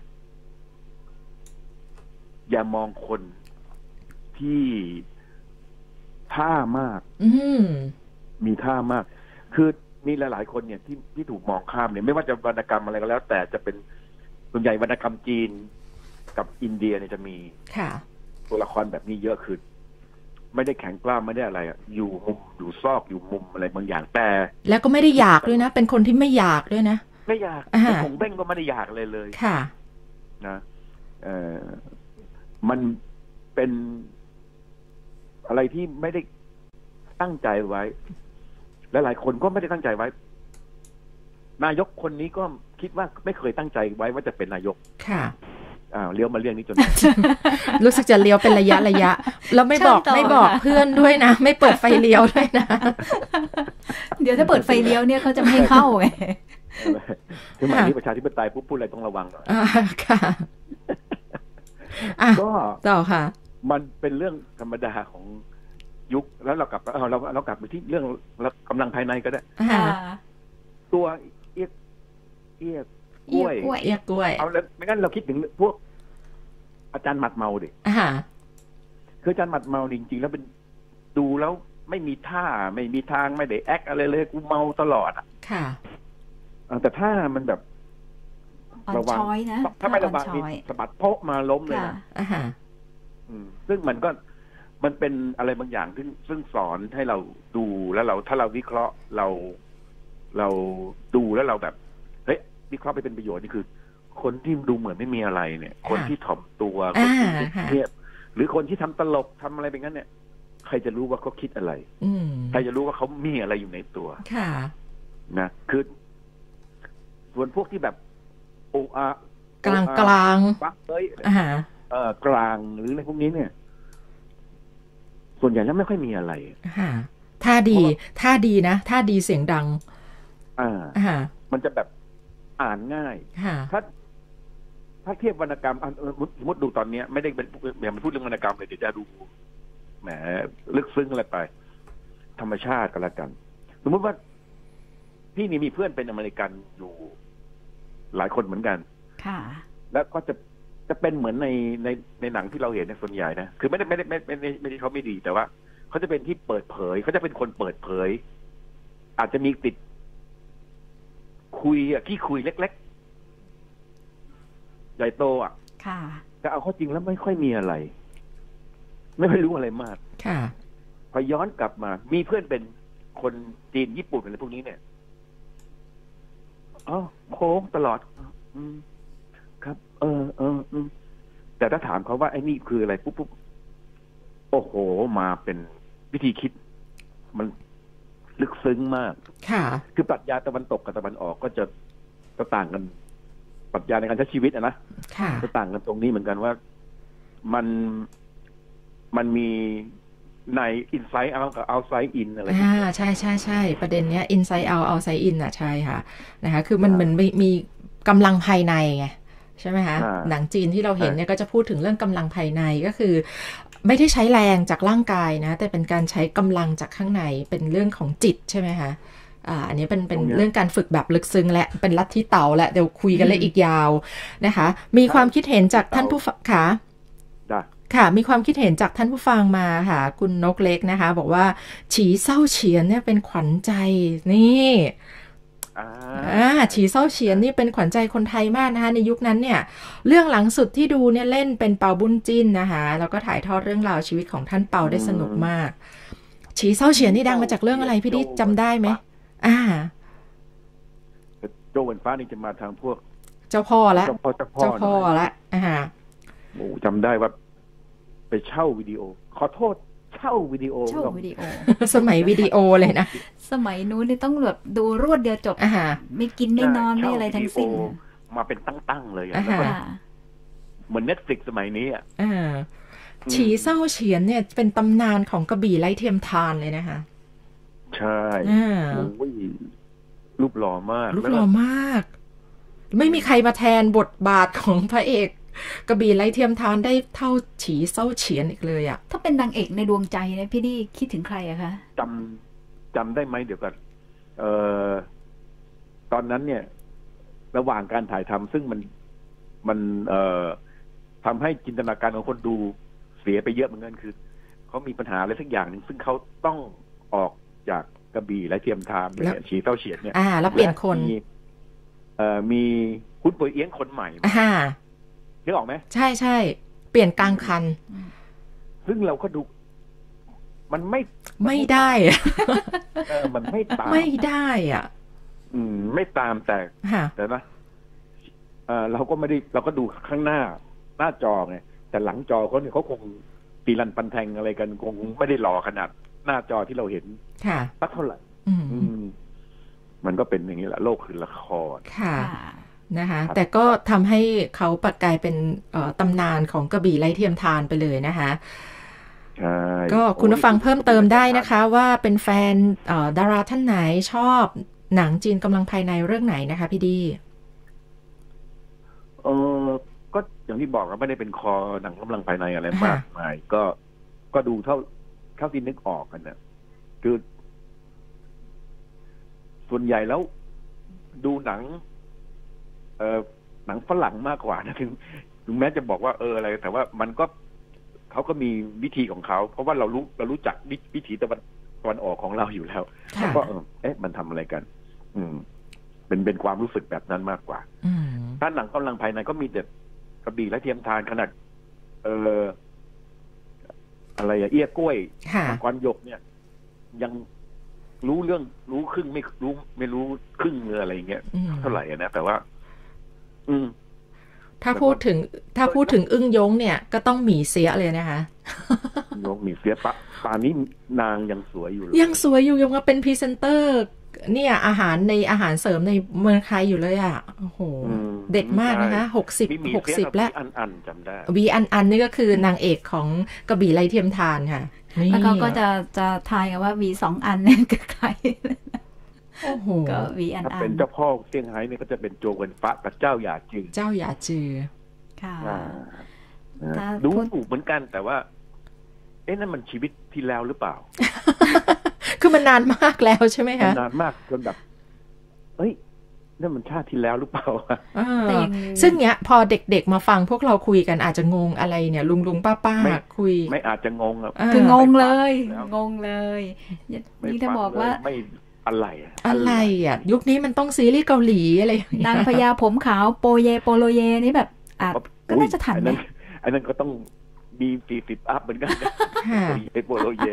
อย่ามองคนที่ท่ามากมีท่ามากคือมีหลายๆคนเนี่ยที่ที่ถูกมองข้ามเนี่ยไม่ว่าจะวรรณกรรมอะไรก็แล้วแต่จะเป็นส่วนใหญ่วรรณกรรมจีนกับอินเดียเนี่ยจะมีตัวละครแบบนี้เยอะขึ้นไม่ได้แข็งกล้าไม่ได้อะไรอยู่มุมอยู่ซอกอยู่มุมอะไรบางอย่างแต่แล้วก็ไม่ได้อยากด้วยนะเป็นคนที่ไม่อยากด้วยนะไม่อยากผงเบ้งก็ไม่ได้อยากเลยเลยค่ะนะเออมันเป็นอะไรที่ไม่ได้ตั้งใจไว้และหลายคนก็ไม่ได้ตั้งใจไว้นายกคนนี้ก็คิดว่าไม่เคยตั้งใจไว้ว่าจะเป็นนายกค่ะอ้าวเลี้ยวมาเรื่องนี้จนรู้สึกจะเลี้ยวเป็นระยะระยะแล้วไม่บอกไม่บอกเพื่อนด้วยนะไม่เปิดไฟเลี้ยวด้วยนะเดี๋ยวถ้าเปิดไฟเลี้ยวเนี่ยเขาจะไม่ให้เข้าไงคือหมายที่ประชาธิปไตยปุ๊บพูดอะไรต้องระวังหน่อยค่ะก็ต่อค่ะมันเป็นเรื่องธรรมดาของยุคแล้วเรากลับเราเราเรากลับไปที่เรื่องกำลังภายในก็ได้ตัวเอี้ยเอี้ยกล้วยเอี้ยกล้วยเอาแล้วไม่งั้นเราคิดถึงพวกอาจารย์หมัดเมาดิคืออาจารย์หมัดเมาจริงๆแล้วเป็นดูแล้วไม่มีท่าไม่มีทางไม่ได้แอคอะไรเลยกูเมาตลอดอ่ะค่ะแต่ถ้ามันแบบระวังนะถ้าไม่ระวังนี่สะบัดโป๊ะมาล้มเลยนะซึ่งมันก็มันเป็นอะไรบางอย่างซึ่งซึ่งสอนให้เราดูแล้วเราถ้าเราวิเคราะห์เราเราดูแล้วเราแบบเฮ้ยวิเคราะห์ไปเป็นประโยชน์นี่คือ คนที่ดูเหมือนไม่มีอะไรเนี่ยคนที่ถ่อมตัวคนที่เงียบหรือคนที่ทำตลกทำอะไรเป็นงั้นเนี่ยใครจะรู้ว่าเขาคิดอะไรใครจะรู้ว่าเขามีอะไรอยู่ในตัวค่ะนะคือส่วนพวกที่แบบโอ้อะกลางกลางปักเอ้ยเออกลางหรืออะไรพวกนี้เนี่ยส่วนใหญ่แล้วไม่ค่อยมีอะไรค่ะท่าดีท่าดีนะท่าดีเสียงดังอ่ามันจะแบบอ่านง่ายถ้าถ้าเทียบวรรณกรรมสมมติดูตอนนี้ไม่ได้เป็นอย่ามาพูดเรื่องวรรณกรรมเลยเดี๋ยวจะดูแหมลึกซึ้งอะไรไปธรรมชาติก็แล้วกันสมมติว่าพี่นี่มีเพื่อนเป็นอเมริกันอยู่หลายคนเหมือนกันค่ะแล้วก็จะจะเป็นเหมือนในในในหนังที่เราเห็นในส่วนใหญ่นะคือไม่ได้ไม่ได้ไม่ไม่ไม่ได้เขาไม่ดีแต่ว่าเขาจะเป็นที่เปิดเผยเขาจะเป็นคนเปิดเผยอาจจะมีติดคุยอ่ะที่คุยเล็กๆใหญ่โตอ่ะค่ะแต่เอาเข้าจริงแล้วไม่ค่อยมีอะไรไม่ค่อยรู้อะไรมากค่ะพอย้อนกลับมามีเพื่อนเป็นคนจีนญี่ปุ่นอะไรพวกนี้เนี่ยอ๋อโค้งตลอดอืมครับเออเอออืมแต่ถ้าถามเขาว่าไอ้นี่คืออะไรปุ๊บปุ๊บโอ้โหมาเป็นวิธีคิดมันลึกซึ้งมากค่ะคือปรัชญาตะวันตกกับตะวันออกก็จะจะต่างกันปรัชญาในการใช้ชีวิตอะนะจะต่างกันตรงนี้เหมือนกันว่ามันมันมีใน inside out กับ outside in อะไรอ่าใช่ใช่ใช่ประเด็นเนี้ย inside out outside in อ่ะใช่ค่ะนะคะคือมันเหมือนมีกำลังภายในไงใช่ไหมคะหนังจีนที่เราเห็นเนี่ยก็จะพูดถึงเรื่องกำลังภายในก็คือไม่ได้ใช้แรงจากร่างกายนะแต่เป็นการใช้กำลังจากข้างในเป็นเรื่องของจิตใช่ไหมคะอ่าอันนี้เป็นเป็นเรื่องการฝึกแบบลึกซึ้งและเป็นลัทธิเต๋าและเดี๋ยวคุยกันเลยอีกยาวนะคะมีความคิดเห็นจากท่านผู้ฟังค่ะค่ะมีความคิดเห็นจากท่านผู้ฟังมาค่ะคุณนกเล็กนะคะบอกว่าฉีเศร้าเฉียนเนี่ยเป็นขวัญใจนี่อ่าฉีเศร้าเฉียนนี่เป็นขวัญใจคนไทยมากนะคะในยุคนั้นเนี่ยเรื่องหลังสุดที่ดูเนี่ยเล่นเป็นเปาบุญจิ้นนะคะแล้วก็ถ่ายทอดเรื่องราวชีวิตของท่านเปาได้สนุกมากฉีเศร้าเฉียนนี่ดังมาจากเรื่องอะไรพี่ดิจำได้ไหมอ่าโจวันฟ้านี่จะมาทางพวกเจ้าพ่อแล้วเจ้าพ่อเจ้าพ่อแล้วอ่าโอ้จำได้ว่าไปเช่าวิดีโอขอโทษเช่าวิดีโอเช่าวิดีโอสมัยวิดีโอเลยนะสมัยนู้นนี่ต้องแบบดูรวดเดียวจบไม่กินไม่นอนไม่อะไรทั้งสิ้นมาเป็นตั้งๆเลยแล้วก็เหมือน Netflix สมัยนี้อ่ะฉีเศร้าเฉียนเนี่ยเป็นตำนานของกระบี่ไร้เทียมทานเลยนะคะใช่โอ้ยรูปหล่อมากรูปหล่อมากไม่มีใครมาแทนบทบาทของพระเอกกระบี่ไร้เทียมทานได้เท่าฉีเศร้าเฉียนอีกเลยอ่ะถ้าเป็นนางเอกในดวงใจนะพี่นี่คิดถึงใครอะคะจำจำได้ไหมเดี๋ยวก่อนเอ่อตอนนั้นเนี่ยระหว่างการถ่ายทำซึ่งมันมันเอ่อทำให้จินตนาการของคนดูเสียไปเยอะเหมือนกันคือเขามีปัญหาอะไรสักอย่างหนึ่งซึ่งเขาต้องออกจากกระบี่ไร้เทียมทานเนี่ยฉีเศร้าเฉียนเนี่ยอ่าแล้วเปลี่ยนคนเอ่อมีคุณป่วยเอี้ยงคนใหม่อ่านึกออกไหมใช่ใช่เปลี่ยนกลางคันซึ่งเราก็ดูมันไม่ไม่ได้เออมันไม่ตามไม่ได้อ่ะอืมไม่ตามแต่แต่นะเออเราก็ไม่ได้เราก็ดูข้างหน้าหน้าจอไงแต่หลังจอเขาเนี่ยเขาคงตีรันปันแทงอะไรกันคงไม่ได้หล่อขนาดหน้าจอที่เราเห็นค่ะสักเท่าไหร่อืมมันก็เป็นอย่างนี้แหละโลกคือละครค่ะนะคะแต่ก็ทำให้เขาปักกลายเป็นตำนานของกระบี่ไร้เทียมทานไปเลยนะคะก็คุณผู้ฟังเพิ่มเติมได้นะคะว่าเป็นแฟนดาราท่านไหนชอบหนังจีนกำลังภายในเรื่องไหนนะคะพี่ดีเออก็อย่างที่บอกเราไม่ได้เป็นคอหนังกำลังภายในอะไรมากมายก็ก็ดูเท่าเท่าที่นึกออกกันนะคือส่วนใหญ่แล้วดูหนังเออหนังฝรั่งมากกว่านะถึงถึงแม้จะบอกว่าเอออะไรแต่ว่ามันก็เขาก็มีวิธีของเขาเพราะว่าเรารู้เรารู้จักวิถีตะวันตะวันออกของเราอยู่แล้วแล้วก็เออเอ๊ะมันทำอะไรกัน อืมเป็นเป็นความรู้สึกแบบนั้นมากกว่าถ้าหนังกำลังภายในก็มีแต่กระบี่และเทียมทานขนาดเอออะไรอะเอี้ยกล้วยมังกรหยกเนี่ยยังรู้เรื่องรู้ครึ่งไม่รู้ไม่รู้ครึ่งเลยอะไรอย่างเงี้ยเท่าไหร่นะแต่ว่า อืมถ้าพูดถึงถ้าพูดถึงอึ้งยงเนี่ยก็ต้องหมีเสียเลยนะคะยงหมีเสียปะป่านนี้นางยังสวยอยู่เลยยังสวยอยู่ยังมาเป็นพรีเซนเตอร์เนี่ยอาหารในอาหารเสริมในเมืองไทยอยู่เลยอ่ะโอ้โหเด็กมากนะคะหกสิบหกสิบแล้วอันอันจำได้วีอันอันนี่ก็คือนางเอกของกระบี่ไร้เทียมทานค่ะแล้วเขาก็จะจะทายกันว่าวีสองอันเนี่ยคือใครโอ้โหก็วีอันอันถ้าเป็นเจ้าพ่อเซี่ยงไฮ้เนี่ยก็จะเป็นโจวเวินฟ้ากับเจ้าหยาจือเจ้าหยาจือค่ะดูถูกเหมือนกันแต่ว่าเอ๊ะนั่นมันชีวิตที่แล้วหรือเปล่าคือมันนานมากแล้วใช่ไหมคะนานมากจนแบบเอ้ยนั่นมันชาติที่แล้วหรือเปล่าซึ่งเนี้ยพอเด็กๆมาฟังพวกเราคุยกันอาจจะงงอะไรเนี่ยลุงลุงป้าป้าคุยไม่อาจจะงงครับคืองงเลยงงเลยนี่ถ้าบอกว่าไม่อะไรอะไรอ่ะยุคนี้มันต้องซีรีส์เกาหลีอะไรนางพญาผมขาวโปเยโปโลเยนี่แบบอ่ะก็น่าจะทันนะอันนั้นก็ต้องมีฟีฟิตอัพเหมือนกันโปโลเย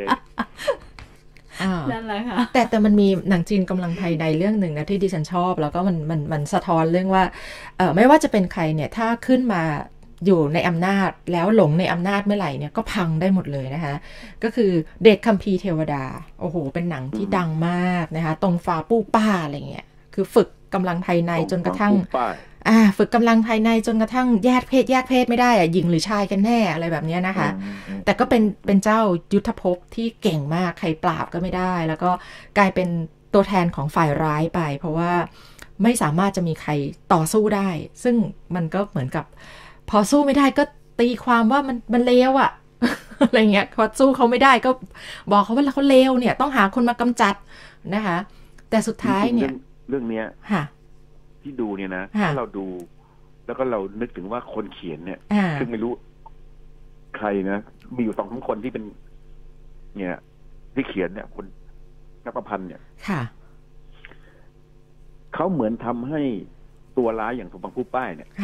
นั่นแหละค่ะแต่แต่มันมีหนังจีนกำลังภายในเรื่องหนึ่งนะที่ดิฉันชอบแล้วก็มันมันมันสะท้อนเรื่องว่าเออไม่ว่าจะเป็นใครเนี่ยถ้าขึ้นมาอยู่ในอำนาจแล้วหลงในอำนาจเมื่อไหร่เนี่ยก็พังได้หมดเลยนะคะก็คือเด็กคัมภีร์เทวดาโอ้โหเป็นหนังที่ดังมากนะคะตรงฟ้าปู้ป้าอะไรเงี้ยคือฝึกกำลังภายในจนกระทั่งอ่าฝึกกำลังภายในจนกระทั่งแยกเพศแยกเพศไม่ได้อะหญิงหรือชายกันแน่อะไรแบบนี้นะคะแต่ก็เป็นเป็นเจ้ายุทธภพที่เก่งมากใครปราบก็ไม่ได้แล้วก็กลายเป็นตัวแทนของฝ่ายร้ายไปเพราะว่าไม่สามารถจะมีใครต่อสู้ได้ซึ่งมันก็เหมือนกับพอสู้ไม่ได้ก็ตีความว่ามันมันเลวอะอะไรเงี้ยพอสู้เขาไม่ได้ก็บอกเขาว่าเขาเลวเนี่ยต้องหาคนมากำจัดนะคะแต่สุดท้ายเนี่ยเรื่องเนี้ยที่ดูเนี่ยนะถ้าเราดูแล้วก็เรานึกถึงว่าคนเขียนเนี่ยซึ่งไม่รู้ใครนะมีอยู่สองสามคนที่เป็นเนี่ยที่เขียนเนี่ยคนนักประพันธ์เนี่ยเขาเหมือนทำให้ตัวร้ายอย่างสมบังผู้ป้ายเนี่ย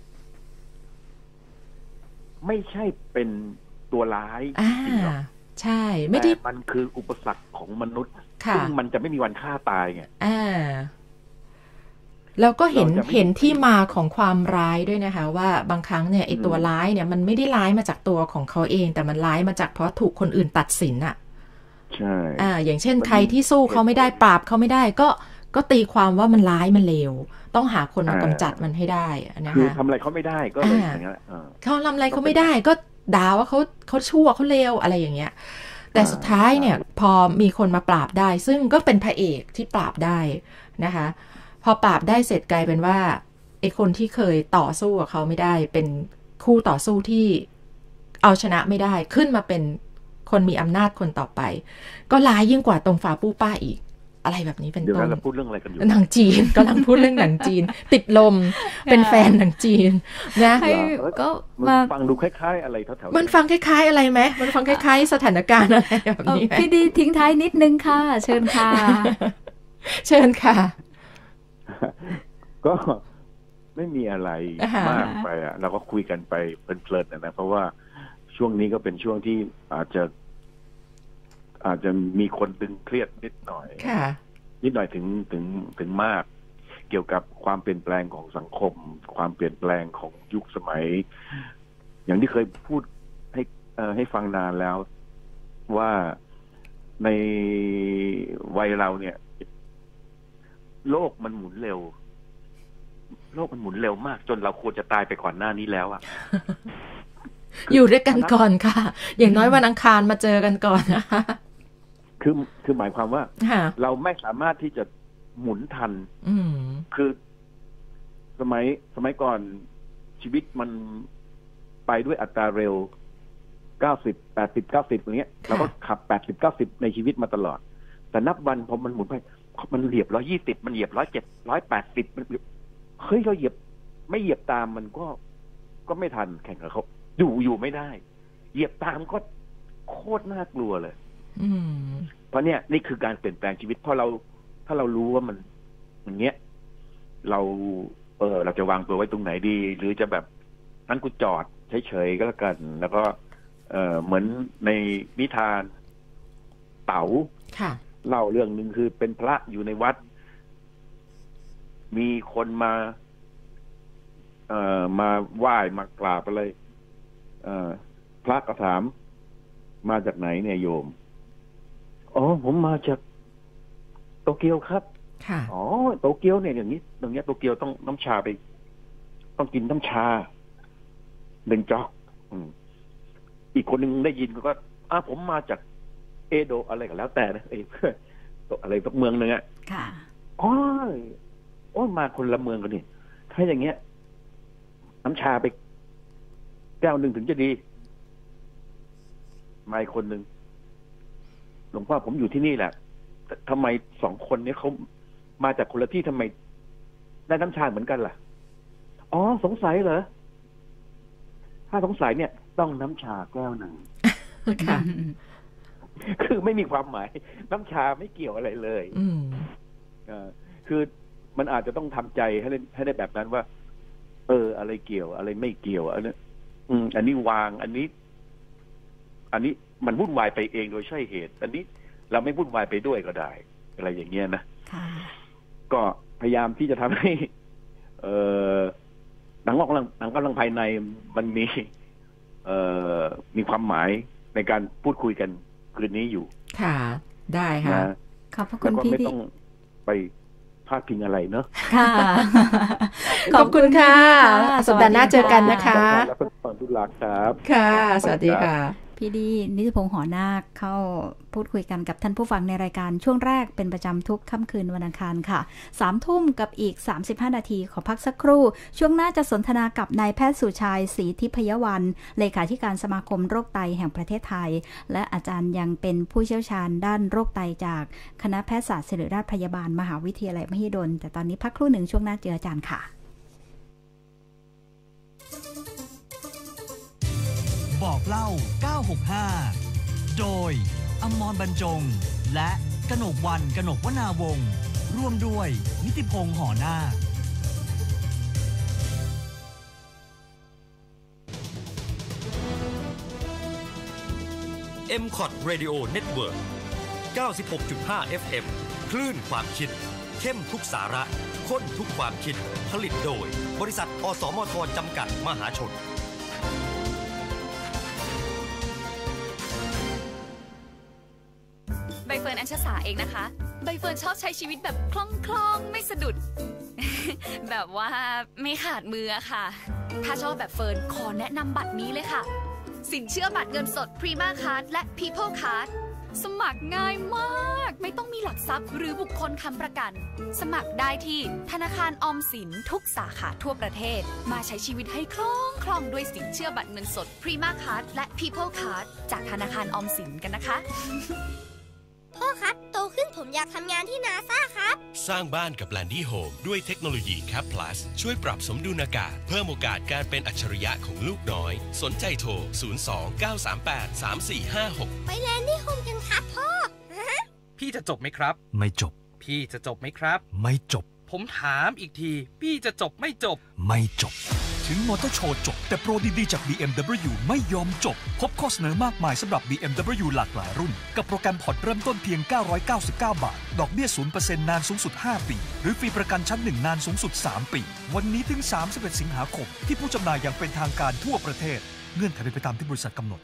ไม่ใช่เป็นตัวร้ายจริงหรอกใช่ไม่ได้มันคืออุปสรรคของมนุษย์ซึ่งมันจะไม่มีวันฆ่าตายไงอ่าแล้วก็เห็นเห็นที่มาของความร้ายด้วยนะคะว่าบางครั้งเนี่ยไอตัวร้ายเนี่ยมันไม่ได้ร้ายมาจากตัวของเขาเองแต่มันร้ายมาจากเพราะถูกคนอื่นตัดสินอ่ะใช่อ่าอย่างเช่นใครที่สู้เขาไม่ได้ปราบเขาไม่ได้ก็ก็ตีความว่ามันร้ายมันเลวต้องหาคนมากำจัดมันให้ได้นะคะคือทำอะไรเขาไม่ได้ก็เลยอย่างเงี้ยเขาทำอะไรเขาไม่ได้ก็ด่าว่าเขาเขาชั่วเขาเลวอะไรอย่างเงี้ยแต่สุดท้ายเนี่ยพอมีคนมาปราบได้ซึ่งก็เป็นพระเอกที่ปราบได้นะคะพอปราบได้เสร็จกลายเป็นว่าไอ้คนที่เคยต่อสู้กับเขาไม่ได้เป็นคู่ต่อสู้ที่เอาชนะไม่ได้ขึ้นมาเป็นคนมีอำนาจคนต่อไปก็ร้ายยิ่งกว่าตรงฝาปู้ป้าอีกอะไรแบบนี้เป็นต้นเดี๋ยวเราพูดเรื่องอะไรกันอยู่หนังจีนกำลังพูดเรื่องหนังจีนติดลมเป็นแฟนหนังจีนนะก็มาฟังดูคล้ายๆอะไรแถวๆมันฟังคล้ายๆอะไรไหมมันฟังคล้ายๆสถานการณ์อะไรแบบนี้พี่ดีทิ้งท้ายนิดนึงค่ะเชิญค่ะเชิญค่ะก็ไม่มีอะไรมากไปอ่ะเราก็คุยกันไปเพลินๆนะเพราะว่าช่วงนี้ก็เป็นช่วงที่อาจจะอาจจะมีคนตึงเครียดนิดหน่อยนิดหน่อยถึงถึงถึงมากเกี่ยวกับความเปลี่ยนแปลงของสังคมความเปลี่ยนแปลงของยุคสมัยอย่างที่เคยพูดให้ให้ฟังนานแล้วว่าในวัยเราเนี่ยโลกมันหมุนเร็วโลกมันหมุนเร็วมากจนเราควรจะตายไปก่อนหน้านี้แล้วอะอยู่ด้วยกันก่อนค่ะอย่างน้อยวันอังคารมาเจอกันก่อนนะคะคือคือหมายความว่าเราไม่สามารถที่จะหมุนทันอืมคือสมัยสมัยก่อนชีวิตมันไปด้วยอัตราเร็วเก้าสิบ แปดสิบ เก้าสิบอย่างเงี้ยเราก็ขับแปดสิบ เก้าสิบในชีวิตมาตลอดแต่นับวันพอมันหมุนไปมันเหยียบหนึ่งร้อยยี่สิบมันเหยียบหนึ่งร้อยเจ็ดสิบ หนึ่งร้อยแปดสิบมันเฮ้ยเราเหยียบไม่เหยียบตามมันก็ก็ไม่ทันแข่งกับเขาอยู่อยู่ไม่ได้เหยียบตามก็โคตรน่ากลัวเลยเพราะเนี่ยนี่คือการเปลี่ยนแปลงชีวิตเพราะเราถ้าเรารู้ว่ามันอย่างเงี้ยเราเออเราจะวางตัวไว้ตรงไหนดีหรือจะแบบนั้นกูจอดเฉยๆก็แล้วกันแล้วก็เออเหมือนในนิทานเต๋าเล่าเรื่องหนึ่งคือเป็นพระอยู่ในวัดมีคนมาเอ่อมาไหว้มากราบอะไรเอ่อพระก็ถามมาจากไหนเนี่ยโยมอ๋อผมมาจากโตเกียวครับอ๋อโตเกียวเนี่ยอย่างนี้อย่างเงี้ยโตเกียวต้องน้ำชาไปต้องกินน้ำชาเบนจอกอีกคนหนึ่งได้ยินก็อ้าผมมาจากเอโดะอะไรก็แล้วแต่นะไอ้อะไรสักเมืองหนึ่งอ่ะอ๋อโอ้มาคนละเมืองกันนี่ถ้าอย่างเงี้ยน้ำชาไปแก้วหนึ่งถึงจะดีมาอีกคนหนึ่งหลวงพ่อผมอยู่ที่นี่แหละทำไมสองคนนี้เขามาจากคนละที่ทำไมได้น้ำชาเหมือนกันล่ะอ๋อสงสัยเหรอถ้าสงสัยเนี่ยต้องน้ำชาแก้วหนึ่งค่ะคือไม่มีความหมายน้ำชาไม่เกี่ยวอะไรเลยอืมอ่าคือมันอาจจะต้องทำใจให้ได้ให้ได้แบบนั้นว่าเอออะไรเกี่ยวอะไรไม่เกี่ยวอันนี้อืมอันนี้วางอันนี้อันนี้มันวุ่นวายไปเองโดยใช่เหตุอันนี้เราไม่วุ่นวายไปด้วยก็ได้อะไรอย่างเงี้ยนะก็พยายามที่จะทำให้เอ่อหนังกำลังหนังกำลังภายในมันมีเอ่อมีความหมายในการพูดคุยกันคืนนี้อยู่ค่ะได้ค่ะขอบคุณพี่ไม่ต้องไปพาดพิงอะไรเนอะค่ะขอบคุณค่ะสัปดาห์หน้าเจอกันนะคะและเป็นตอนทุลักครับค่ะสวัสดีค่ะพี่ดีนิติพงษ์หอนาคเข้าพูดคุยกันกับท่านผู้ฟังในรายการช่วงแรกเป็นประจำทุกค่ำคืนวันอังคารค่ะสามทุ่มกับอีกสามสิบห้านาทีขอพักสักครู่ช่วงหน้าจะสนทนากับนายแพทย์สุชัยศรีทิพยวรรณเลขาธิการสมาคมโรคไตแห่งประเทศไทยและอาจารย์ยังเป็นผู้เชี่ยวชาญด้านโรคไตจากคณะแพทยศาสตร์ศิริราชพยาบาลมหาวิทยาลัยมหิดลแต่ตอนนี้พักครู่หนึ่งช่วงหน้าเจออาจารย์ค่ะบอกเล่าเก้าหกห้าโดยอมรบรรจงและกนกวรรณ กนกวนาวงศ์ร่วมด้วยนิติพงษ์หอนาคเอ็ม คอท Radio Network เก้าสิบหกจุดห้า เอฟ เอ็ม คลื่นความคิดเข้มทุกสาระข้นทุกความคิดผลิตโดยบริษัทอสมทจำกัดมหาชนใบเฟิร์นอัญชสาเองนะคะใบเฟิร์นชอบใช้ชีวิตแบบคล่องๆไม่สะดุด แบบว่าไม่ขาดมือค่ะ ถ้าชอบแบบเฟิร์นขอแนะนำบัตรนี้เลยค่ะสินเชื่อบัตรเงินสด Prima Card และ People Card สมัครง่ายมากไม่ต้องมีหลักทรัพย์หรือบุคคลค้ำประกันสมัครได้ที่ธนาคารออมสินทุกสาขาทั่วประเทศมาใช้ชีวิตให้คล่องคล่องด้วยสินเชื่อบัตรเงินสด Prima Card และ People Card จากธนาคารออมสินกันนะคะพ่อครับโตขึ้นผมอยากทำงานที่นาซาครับสร้างบ้านกับ Landy Home ด้วยเทคโนโลยี Cap Plus ช่วยปรับสมดุลอากาศเพิ่มโอกาสการเป็นอัจฉริยะของลูกน้อยสนใจโทรศูนย์ สอง เก้า สาม แปด สาม สี่ ห้า หกไป Landy Home กันครับพ่อพี่จะจบไหมครับไม่จบพี่จะจบไหมครับไม่จบผมถามอีกทีพี่จะจบไม่จบไม่จบถึงมอเตอร์โชว์จบแต่โปรดีๆจาก บี เอ็ม ดับเบิลยู ไม่ยอมจบพบข้อเสนอมากมายสำหรับ บี เอ็ม ดับเบิลยู หลากหลายรุ่นกับโปรแกรมผ่อนเริ่มต้นเพียงเก้าร้อยเก้าสิบเก้าบาทดอกเบี้ย ศูนย์เปอร์เซ็นต์ นานสูงสุดห้าปีหรือฟรีประกันชั้นหนึ่งนานสูงสุดสามปีวันนี้ถึงสามสิบเอ็ดสิงหาคมที่ผู้จำหน่ายอย่างเป็นทางการทั่วประเทศเงื่อนไขเป็นไปตามที่บริษัทกำหนด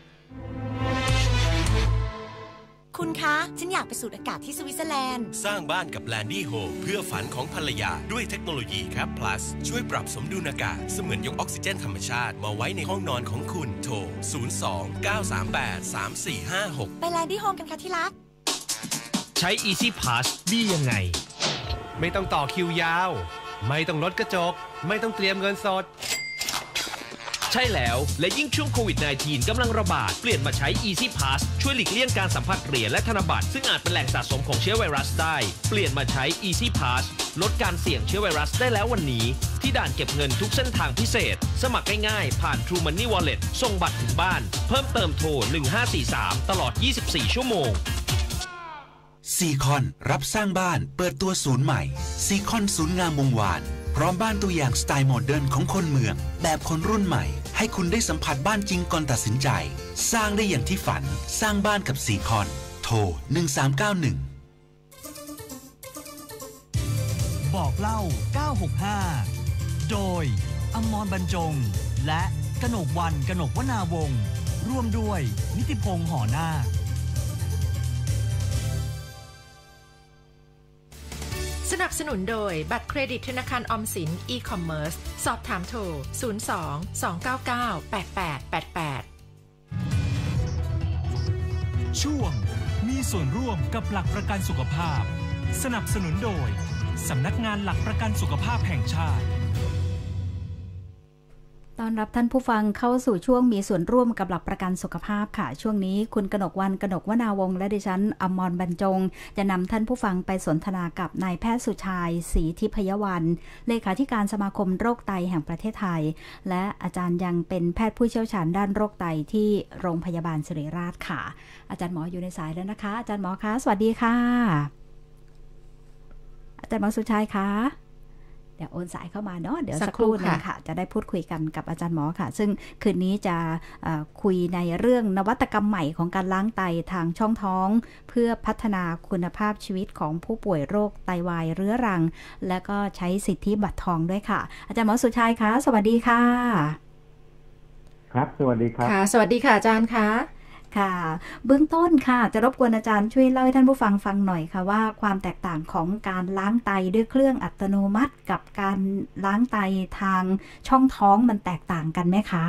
คุณคะฉันอยากไปสูดอากาศที่สวิตเซอร์แลนด์สร้างบ้านกับ Landy Home เพื่อฝันของภรรยาด้วยเทคโนโลยี Cap Plus ช่วยปรับสมดุลอากาศเสมือนยกออกซิเจนธรรมชาติมาไว้ในห้องนอนของคุณโทรศูนย์ สอง เก้า สาม แปด สาม สี่ ห้า หกไป Landy Home กันค่ะที่รักใช้ Easy Pass ดียังไงไม่ต้องต่อคิวยาว ไม่ต้องลดกระจก ไม่ต้องเตรียมเงินสดใช่แล้วและยิ่งช่วงโควิด สิบเก้า กำลังระบาดเปลี่ยนมาใช้ Easy Pass ช่วยหลีกเลี่ยงการสัมผัสเหรียญและธนบัตรซึ่งอาจเป็นแหล่งสะสมของเชื้อไวรัสได้เปลี่ยนมาใช้ Easy Pass ลดการเสี่ยงเชื้อไวรัสได้แล้ววันนี้ที่ด่านเก็บเงินทุกเส้นทางพิเศษสมัครง่ายๆผ่าน True Money Wallet ส่งบัตรถึงบ้านเพิ่มเติมโทรหนึ่งห้าสี่สามตลอดยี่สิบสี่ชั่วโมงซีคอนรับสร้างบ้านเปิดตัวศูนย์ใหม่ซีคอนศูนย์งามวงวานพร้อมบ้านตัวอย่างสไตล์โมเดิร์นของคนเมืองแบบคนรุ่นใหม่ให้คุณได้สัมผัสบ้านจริงก่อนตัดสินใจสร้างได้อย่างที่ฝันสร้างบ้านกับซีคอนโทรหนึ่งสามเก้าหนึ่งบอกเล่าเก้าหกห้าโดยอมรบรรจงและกนกวรรณ กนกวนาวงศ์ร่วมด้วยนิติพงษ์หอนาคสนับสนุนโดยบัตรเครดิตธนาคารออมสิน e-commerce สอบถามโทรศูนย์ สอง สอง เก้า เก้า แปด แปด แปด แปดช่วงมีส่วนร่วมกับหลักประกันสุขภาพสนับสนุนโดยสำนักงานหลักประกันสุขภาพแห่งชาติต้อนรับท่านผู้ฟังเข้าสู่ช่วงมีส่วนร่วมกับหลักประกันสุขภาพค่ะช่วงนี้คุณกนกวรรณ กนกวนาวงศ์และดิฉันอมรบรรจงจะนำท่านผู้ฟังไปสนทนากับนายแพทย์สุชายศรีทิพยวรรณเลขาธิการสมาคมโรคไตแห่งประเทศไทยและอาจารย์ยังเป็นแพทย์ผู้เชี่ยวชาญด้านโรคไตที่โรงพยาบาลศิริราชค่ะอาจารย์หมออยู่ในสายแล้วนะคะอาจารย์หมอคะสวัสดีค่ะอาจารย์หมอสุชายคะเดี๋ยวโอนสายเข้ามาเนาะเดี๋ยวสักครู่นึงค่ะจะได้พูดคุยกันกับอาจารย์หมอค่ะซึ่งคืนนี้จะคุยในเรื่องนวัตกรรมใหม่ของการล้างไตทางช่องท้องเพื่อพัฒนาคุณภาพชีวิตของผู้ป่วยโรคไตวายเรื้อรังและก็ใช้สิทธิบัตรทองด้วยค่ะอาจารย์หมอสุชัยคะสวัสดีค่ะครับสวัสดีครับค่ะสวัสดีค่ะอาจารย์คะค่ะเบื้องต้นค่ะจะรบกวนอาจารย์ช่วยเล่าให้ท่านผู้ฟังฟังหน่อยค่ะว่าความแตกต่างของการล้างไตด้วยเครื่องอัตโนมัติกับการล้างไตทางช่องท้องมันแตกต่างกันไหมคะ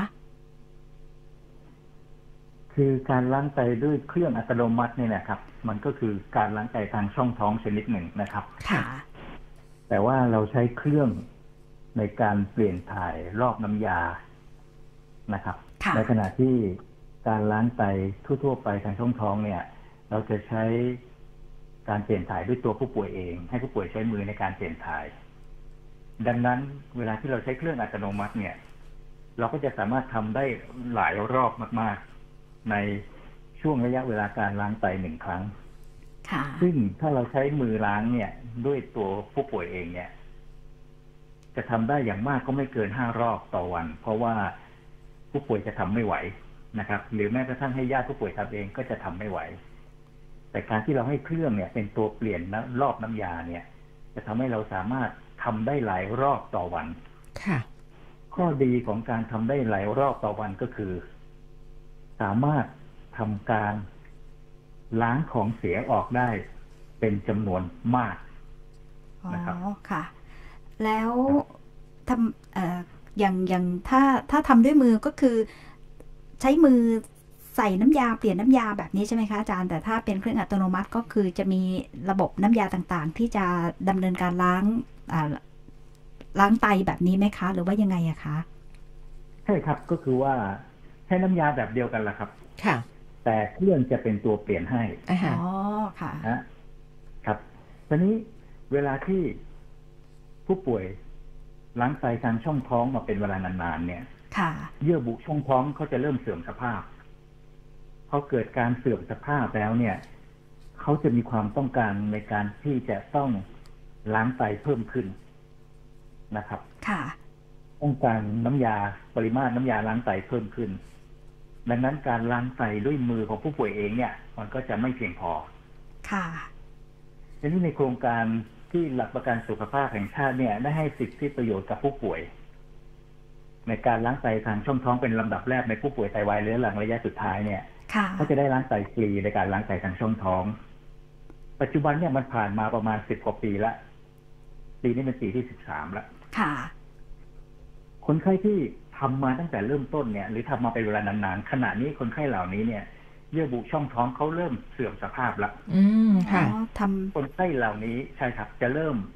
คือการล้างไตด้วยเครื่องอัตโนมัตินี่แหละครับมันก็คือการล้างไตทางช่องท้องชนิดหนึ่งนะครับค่ะแต่ว่าเราใช้เครื่องในการเปลี่ยนถ่ายรอบน้ำยานะครับในขณะที่การล้างไตทั่วๆไปทางช่องท้องเนี่ยเราจะใช้การเปลี่ยนถ่ายด้วยตัวผู้ป่วยเองให้ผู้ป่วยใช้มือในการเปลี่ยนถ่ายดังนั้นเวลาที่เราใช้เครื่องอัตโนมัติเนี่ยเราก็จะสามารถทำได้หลายรอบมากๆในช่วงระยะเวลาการล้างไตหนึ่งครั้งซึ่งถ้าเราใช้มือล้างเนี่ยด้วยตัวผู้ป่วยเองเนี่ยจะทำได้อย่างมากก็ไม่เกินห้ารอบต่อวันเพราะว่าผู้ป่วยจะทำไม่ไหวนะครับหรือแม้กระทั่งให้ญาติผู้ป่วยทำเองก็จะทำไม่ไหวแต่การที่เราให้เครื่องเนี่ยเป็นตัวเปลี่ยนรอบน้ำยาเนี่ยจะทำให้เราสามารถทำได้หลายรอบต่อวันค่ะข้อดีของการทำได้หลายรอบต่อวันก็คือสามารถทำการล้างของเสียออกได้เป็นจำนวนมากนะครับอ๋อค่ะแล้วทำเอ่ออย่างอย่างถ้าถ้าทำด้วยมือก็คือใช้มือใส่น้ำยาเปลี่ยนน้ำยาแบบนี้ใช่ไหมคะอาจารย์แต่ถ้าเป็นเครื่องอัตโนมัติก็คือจะมีระบบน้ำยาต่างๆที่จะดำเนินการล้างล้างไตแบบนี้ไหมคะหรือว่ายังไงอะคะใช่ครับก็คือว่าใช้น้ำยาแบบเดียวกันแหละครับค่ะแต่เครื่องจะเป็นตัวเปลี่ยนให้อ๋อค่ะนะครับตอนนี้เวลาที่ผู้ป่วยล้างไตทางช่องท้องมาเป็นเวลานานๆเนี่ยเยื่อบุช่องท้องเขาจะเริ่มเสื่อมสภาพพอเกิดการเสื่อมสภาพแล้วเนี่ยเขาจะมีความต้องการในการที่จะต้องล้างไตเพิ่มขึ้นนะครับค่ะต้องการน้ำยาปริมาตรน้ำยาล้างไตเพิ่มขึ้นดังนั้นการล้างไตด้วยมือของผู้ป่วยเองเนี่ยมันก็จะไม่เพียงพอค่ะทีนี้ในโครงการที่หลักประกันสุขภาพแห่งชาติเนี่ยได้ให้สิทธิประโยชน์กับผู้ป่วยในการล้างไตทางช่องท้องเป็นลำดับแรกในผู้ป่วยไตวายเรื้อรังระยะสุดท้ายเนี่ยเขาจะได้ล้างไตฟรีในการล้างไตทางช่องท้องปัจจุบันเนี่ยมันผ่านมาประมาณสิบกว่าปีแล้วปีนี้เป็นปีที่สิบสามแล้วค่ะคนไข้ที่ทำมาตั้งแต่เริ่มต้นเนี่ยหรือทำมาเป็นเวลานานๆขณะนี้คนไข้เหล่านี้เนี่ยเยื่อบุช่องท้องเขาเริ่มเสื่อมสภาพแล้วอืมค่ะทำคนไข้เหล่านี้ใช่ครับจะเริ่ม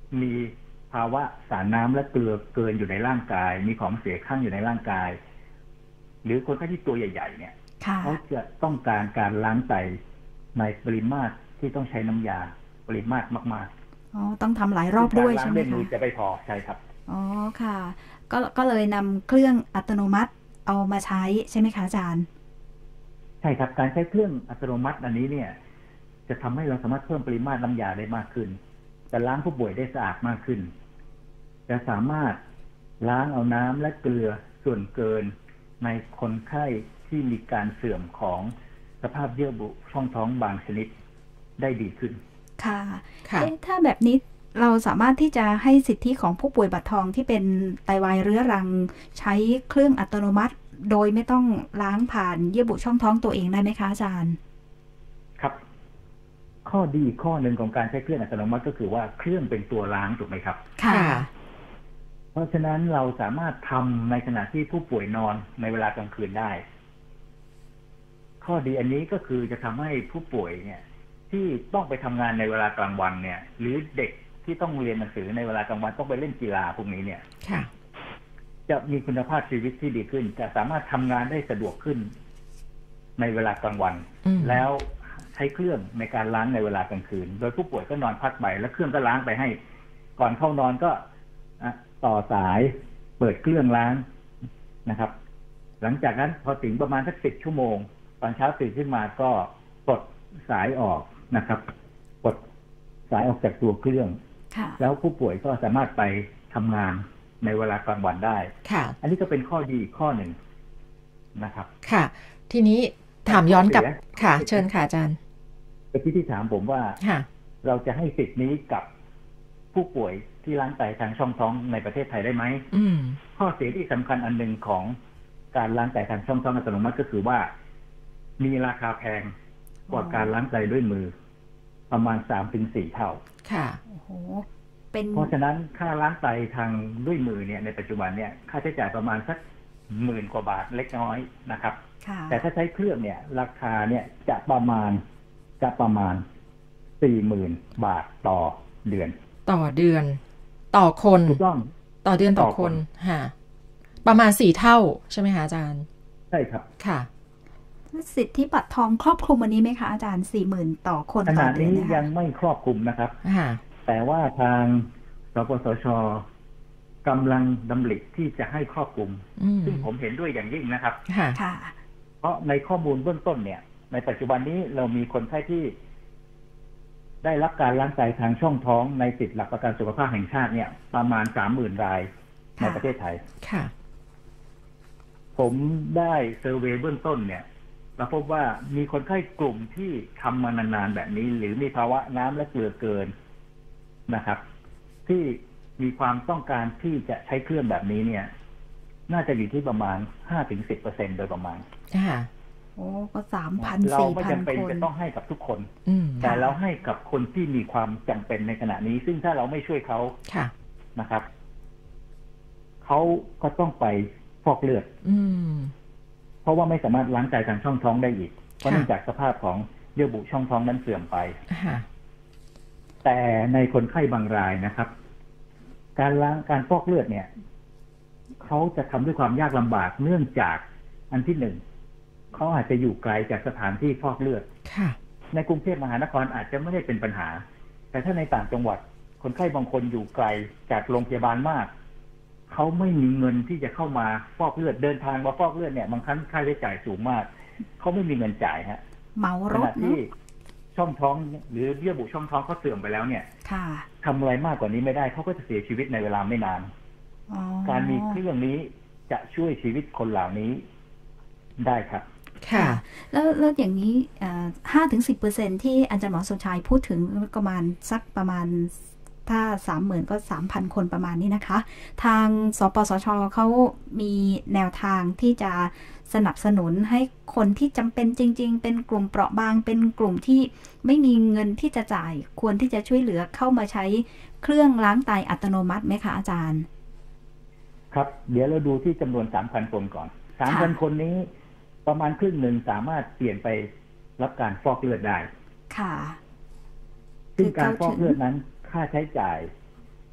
มีภาวะสารน้ำและเกลือเกินอยู่ในร่างกายมีของเสียข้างอยู่ในร่างกายหรือคนไข้ที่ตัวใหญ่ๆเนี่ยเขาจะต้องการการล้างไตในปริมาตรที่ต้องใช้น้ำยาปริมาตรมากๆอ๋อต้องทำหลายรอบด้วยใช่ไหมคะล้างด้วยมือจะไม่พอใช่ครับอ๋อค่ะก็ก็เลยนำเครื่องอัตโนมัติเอามาใช้ใช่ไหมคะอาจารย์ใช่ครับการใช้เครื่องอัตโนมัติอันนี้เนี่ยจะทำให้เราสามารถเพิ่มปริมาตรน้ำยาได้มากขึ้นจะล้างผู้ป่วยได้สะอาดมากขึ้นจะสามารถล้างเอาน้ำและเกลือส่วนเกินในคนไข้ที่มีการเสื่อมของสภาพเยื่อบุช่องท้องบางชนิดได้ดีขึ้นค่ะค่ะถ้าแบบนี้เราสามารถที่จะให้สิทธิของผู้ป่วยบัตรทองที่เป็นไตวายเรื้อรังใช้เครื่องอัตโนมัติโดยไม่ต้องล้างผ่านเยื่อบุช่องท้องตัวเองได้ไหมคะอาจารย์ครับข้อดีข้อหนึ่งของการใช้เครื่องอัตโนมัติก็คือว่าเครื่องเป็นตัวล้างถูกไหมครับค่ะเพราะฉะนั้นเราสามารถทำในขณะที่ผู้ป่วยนอนในเวลากลางคืนได้ข้อดีอันนี้ก็คือจะทำให้ผู้ป่วยเนี่ยที่ต้องไปทำงานในเวลากลางวันเนี่ยหรือเด็กที่ต้องเรียนหนังสือในเวลากลางวันต้องไปเล่นกีฬาพวกนี้เนี่ยจะมีคุณภาพชีวิตที่ดีขึ้นจะสามารถทำงานได้สะดวกขึ้นในเวลากลางวันแล้วใช้เครื่องในการล้างในเวลากลางคืนโดยผู้ป่วยก็นอนพักไปแล้วเครื่องก็ล้างไปให้ก่อนเข้านอนก็ต่อสายเปิดเครื่องล้างนะครับ หลังจากนั้นพอถึงประมาณสักสิบชั่วโมงตอนเช้าตื่นขึ้นมาก็ปลดสายออกนะครับปลดสายออกจากตัวเครื่องแล้วผู้ป่วยก็สามารถไปทำงานในเวลากลางวันได้อันนี้ก็เป็นข้อดีข้อหนึ่งนะครับค่ะทีนี้ถามย้อนกลับค่ะเชิญค่ะอาจารย์เมื่อกี้ที่ถามผมว่าเราจะให้สิทธินี้กับผู้ป่วยที่ล้างไตทางช่องท้องในประเทศไทยได้ไหมข้อเสียที่สำคัญอันหนึ่งของการล้างไตทางช่องท้องอัตโนมัติก็คือว่ามีราคาแพงกว่าการล้างไตด้วยมือประมาณสามถึงสี่เท่าค่ะโอ้โหเป็นเพราะฉะนั้นค่าล้างไตทางด้วยมือเนี่ยในปัจจุบันเนี่ยค่าใช้จ่ายประมาณสักหมื่นกว่าบาทเล็กน้อยนะครับแต่ถ้าใช้เครื่องเนี่ยราคาเนี่ยจะประมาณจะประมาณสี่หมื่นบาทต่อเดือนต่อเดือนต่อคนถูกต้องต่อเดือนต่อคนค่ะประมาณสี่เท่าใช่ไหมคะอาจารย์ใช่ครับค่ะสิทธิบัตรทองครอบคลุมวันนี้ไหมคะอาจารย์สี่หมื่นต่อคนขนาดนี้ยังไม่ครอบคลุมนะครับแต่ว่าทางสปสช.กำลังดำริที่จะให้ครอบคลุมซึ่งผมเห็นด้วยอย่างยิ่งนะครับเพราะในข้อมูลเบื้องต้นเนี่ยในปัจจุบันนี้เรามีคนไข้ที่ได้รับการล้างไตทางช่องท้องในสิทธิหลักประกันสุขภาพแห่งชาติเนี่ยประมาณสามหมื่นรายในประเทศไทยค่ะผมได้เซอร์เวย์เบื้องต้นเนี่ยเราพบว่ามีคนไข้กลุ่มที่ทำมานานๆแบบนี้หรือมีภาวะน้ำและเกลือเกินนะครับที่มีความต้องการที่จะใช้เครื่องแบบนี้เนี่ยน่าจะอยู่ที่ประมาณ ห้าถึงสิบเปอร์เซ็นต์ โดยประมาณค่ะโอ้ก็ สามพันสี่พัน คนเราไม่จำเป็นจะต้องให้กับทุกคนแต่เราให้กับคนที่มีความจำเป็นในขณะนี้ซึ่งถ้าเราไม่ช่วยเขานะครับเขาก็ต้องไปฟอกเลือดเพราะว่าไม่สามารถล้างไตทางช่องท้องได้อีกเพราะเนื่องจากสภาพของเยื่อบุช่องท้องนั้นเสื่อมไปแต่ในคนไข้บางรายนะครับการล้างการฟอกเลือดเนี่ยเขาจะทำด้วยความยากลำบากเนื่องจากอันที่หนึ่งเขาอาจจะอยู่ไกลจากสถานที่ฟอกเลือดในกรุงเทพมหานครอาจจะไม่ได้เป็นปัญหาแต่ถ้าในต่างจังหวัดคนไข้บางคนอยู่ไกลจากโรงพยาบาลมากเขาไม่มีเงินที่จะเข้ามาฟอกเลือดเดินทางมาฟอกเลือดเนี่ยบางครั้งค่าใช้จ่ายสูงมากเขาไม่มีเงินจ่ายฮะเหมารถที่ช่องท้องหรือเยื่อบุช่องท้องเขาเสื่อมไปแล้วเนี่ยทำอะไรมากกว่านี้ไม่ได้เขาก็จะเสียชีวิตในเวลาไม่นานการมีเครื่องนี้จะช่วยชีวิตคนเหล่านี้ได้ครับค่ะแล้วแล้วอย่างนี้ห้าถึงสิบเปอร์เซ็นที่อาจารย์หมอสุชัยพูดถึงประมาณสักประมาณถ้าสามหมื่นก็สามพันคนประมาณนี้นะคะทางสปสช.เขามีแนวทางที่จะสนับสนุนให้คนที่จำเป็นจริงๆเป็นกลุ่มเปราะบางเป็นกลุ่มที่ไม่มีเงินที่จะจ่ายควรที่จะช่วยเหลือเข้ามาใช้เครื่องล้างไตอัตโนมัติไหมคะอาจารย์ครับเดี๋ยวเราดูที่จำนวน สามพัน คนก่อน สามพัน คนนี้ประมาณครึ่งหนึ่งสามารถเปลี่ยนไปรับการฟอกเลือดได้ค่ะซึ่งการฟอกเลือดนั้นค่าใช้จ่าย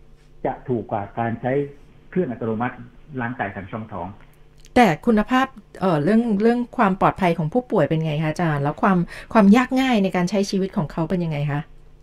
จะถูกกว่าการใช้เครื่องอัตโนมัติล้างไตทางช่องท้องแต่คุณภาพเอ่อเรื่องเรื่องความปลอดภัยของผู้ป่วยเป็นไงคะอาจารย์แล้วความความยากง่ายในการใช้ชีวิตของเขาเป็นยังไงคะ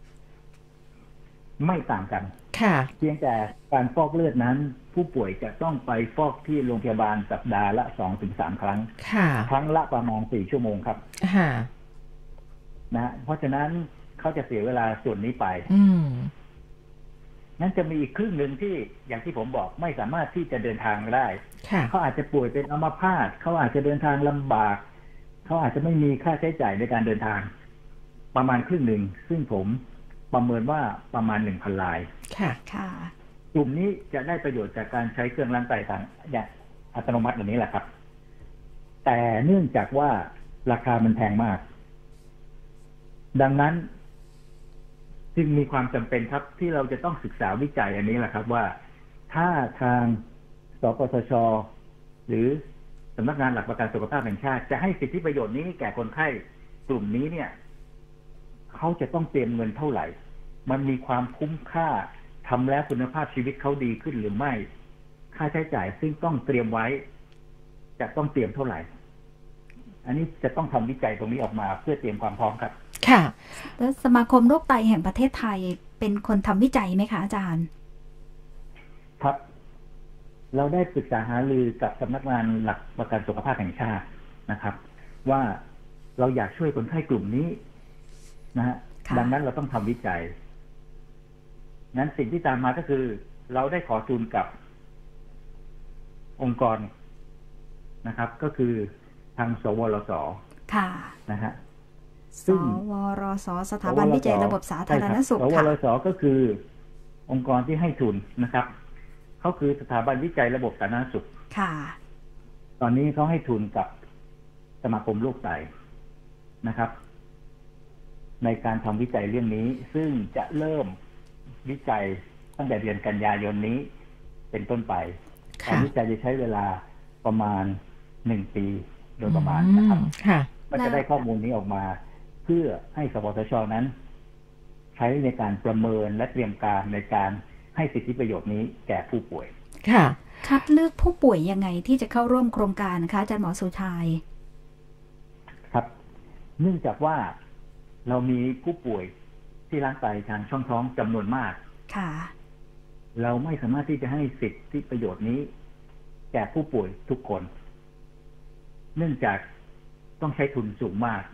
ไม่ต่างกันค่ะเพียงแต่การฟอกเลือดนั้นผู้ป่วยจะต้องไปฟอกที่โรงพยาบาลสัปดาห์ละ สองถึงสาม ครั้งค่ะครั้งละประมาณสี่ชั่วโมงครับค่ะนะเพราะฉะนั้นเขาจะเสียเวลาส่วนนี้ไปอืมนั้นจะมีอีกครึ่งหนึ่งที่อย่างที่ผมบอกไม่สามารถที่จะเดินทางได้เขาอาจจะป่วยเป็นอัมพาตเขาอาจจะเดินทางลำบากเขาอาจจะไม่มีค่าใช้จ่ายในการเดินทางประมาณครึ่งหนึ่งซึ่งผมประเมินว่าประมาณ หนึ่งพัน รายค่ะค่ะกลุ่มนี้จะได้ประโยชน์จากการใช้เครื่องล้างไตทางอัตโนมัติแบบนี้แหละครับแต่เนื่องจากว่าราคามันแพงมากดังนั้นจึงมีความจำเป็นครับที่เราจะต้องศึกษาวิจัยอันนี้แหละครับว่าถ้าทางสปสช.หรือสำนักงานหลักประกันสุขภาพแห่งชาติจะให้สิทธิประโยชน์นี้แก่คนไข้กลุ่มนี้เนี่ยเขาจะต้องเตรียมเงินเท่าไหร่มันมีความคุ้มค่าทำแล้วคุณภาพชีวิตเขาดีขึ้นหรือไม่ค่าใช้จ่ายซึ่งต้องเตรียมไว้จะต้องเตรียมเท่าไหร่อันนี้จะต้องทำวิจัยตรงนี้ออกมาเพื่อเตรียมความพร้อมครับค่ะแล้วสมาคมโรคไตแห่งประเทศไทยเป็นคนทำวิจัยไหมคะอาจารย์ครับเราได้ปรึกษาหารือกับสำนักงานหลักประกันสุขภาพแห่งชาตินะครับว่าเราอยากช่วยคนไข้กลุ่มนี้นะฮะดังนั้นเราต้องทำวิจัยนั้นสิ่งที่ตามมาก็คือเราได้ขอทุนกับองค์กรนะครับก็คือทางสวรสค่ะนะฮะสวรสสถาบันวิจัยระบบสาธารณสุขค่ะสวรสก็คือองค์กรที่ให้ทุนนะครับเขาคือสถาบันวิจัยระบบสาธารณสุขค่ะตอนนี้เขาให้ทุนกับสมาคมโรคไตนะครับในการทำวิจัยเรื่องนี้ซึ่งจะเริ่มวิจัยตั้งแต่เดือนกันยายนนี้เป็นต้นไปการวิจัยจะใช้เวลาประมาณหนึ่งปีโดยประมาณนะครับก็จะได้ข้อมูลนี้ออกมาเพื่อให้สปสช.นั้นใช้ในการประเมินและเตรียมการในการให้สิทธิประโยชน์นี้แก่ผู้ป่วยค่ะคัดเลือกผู้ป่วยยังไงที่จะเข้าร่วมโครงการคะอาจารย์หมอสุชัยครับเนื่องจากว่าเรามีผู้ป่วยที่ล้างไตทางช่องท้องจำนวนมากค่ะเราไม่สามารถที่จะให้สิทธิประโยชน์นี้แก่ผู้ป่วยทุกคนเนื่องจากต้องใช้ทุนสูงมาก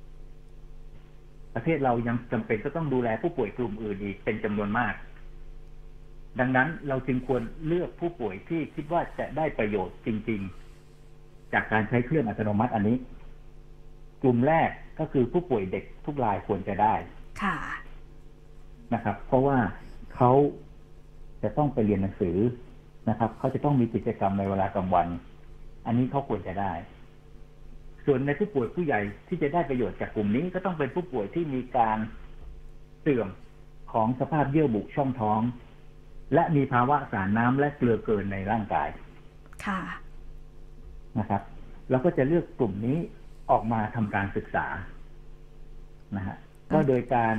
ประเทศเรายังจำเป็นจะต้องดูแลผู้ป่วยกลุ่มอื่นอีกเป็นจำนวนมากดังนั้นเราจึงควรเลือกผู้ป่วยที่คิดว่าจะได้ประโยชน์จริงๆจากการใช้เครื่องอัตโนมัติอันนี้กลุ่มแรกก็คือผู้ป่วยเด็กทุกรายควรจะได้ค่ะนะครับเพราะว่าเขาจะต้องไปเรียนหนังสือนะครับเขาจะต้องมีกิจกรรมในเวลากลางวันอันนี้เขาควรจะได้ส่วนในผู้ป่วยผู้ใหญ่ที่จะได้ประโยชน์จากกลุ่มนี้ก็ต้องเป็นผู้ป่วยที่มีการเสื่อมของสภาพเยื่อบุช่องท้องและมีภาวะสารน้ำและเกลือเกินในร่างกายค่ะนะครับเราก็จะเลือกกลุ่มนี้ออกมาทำการศึกษานะฮะก็โดยการ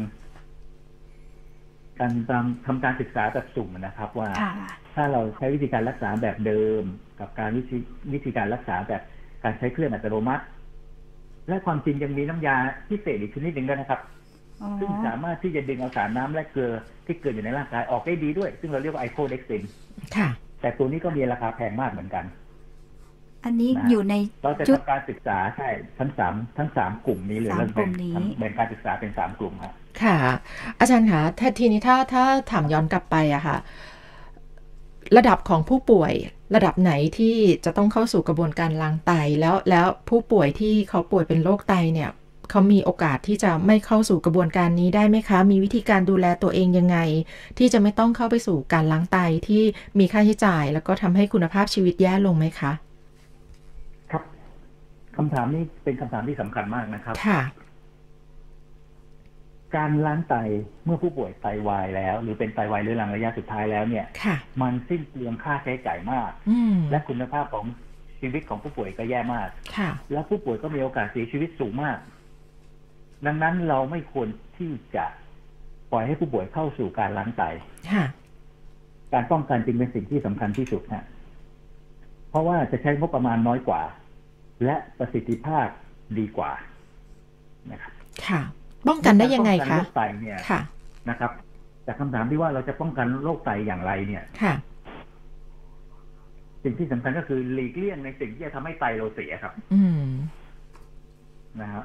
การทำการศึกษาแบบสุ่มนะครับว่าถ้าเราใช้วิธีการรักษาแบบเดิมกับการวิธีวิธีการรักษาแบบการใช้เครื่องอัตโนมัติและความจริงยังมีน้ำยาพิเศษอีกชนิดหนึ่งด้วยนะครับซึ่งสามารถที่จะดึงเอาสารน้ำและเกลือที่เกิดอยู่ในร่างกายออกได้ดีด้วยซึ่งเราเรียกว่าไอโคเด็กซินแต่ตัวนี้ก็มีราคาแพงมากเหมือนกันอันนี้อยู่ในเราจะทำการศึกษาใช่ทั้งสามทั้งสามกลุ่มนี้เลยเราแบ่งแบ่งการศึกษาเป็นสามกลุ่มครับค่ะอาจารย์คะถ้าทีนี้ถ้าถ้าถามย้อนกลับไปอะค่ะระดับของผู้ป่วยระดับไหนที่จะต้องเข้าสู่กระบวนการล้างไตแล้วแล้วผู้ป่วยที่เขาป่วยเป็นโรคไตเนี่ยเขามีโอกาสที่จะไม่เข้าสู่กระบวนการนี้ได้ไหมคะมีวิธีการดูแลตัวเองยังไงที่จะไม่ต้องเข้าไปสู่การล้างไตที่มีค่าใช้จ่ายแล้วก็ทำให้คุณภาพชีวิตแย่ลงไหมคะครับคำถามนี้เป็นคำถามที่สำคัญมากนะครับค่ะการล้างไตเมื่อผู้ป่วยไตวายแล้วหรือเป็นไตวายเรื้อรังระยะสุดท้ายแล้วเนี่ยมันสิ้นเปลืองค่าใช้จ่ายมากและคุณภาพของชีวิตของผู้ป่วยก็แย่มากและผู้ป่วยก็มีโอกาสเสียชีวิตสูงมากดังนั้นเราไม่ควรที่จะปล่อยให้ผู้ป่วยเข้าสู่การล้างไตการป้องกันจึงเป็นสิ่งที่สำคัญที่สุดฮะเพราะว่าจะใช้งบประมาณน้อยกว่าและประสิทธิภาพดีกว่านะครับค่ะป้องกันได้ยังไงคะโรคไตเนี่ยนะครับจากคำถามที่ว่าเราจะป้องกันโรคไตอย่างไรเนี่ยค่ะสิ่งที่สำคัญก็คือหลีกเลี่ยงในสิ่งที่จะทำให้ไตเราเสียครับอืมนะครับ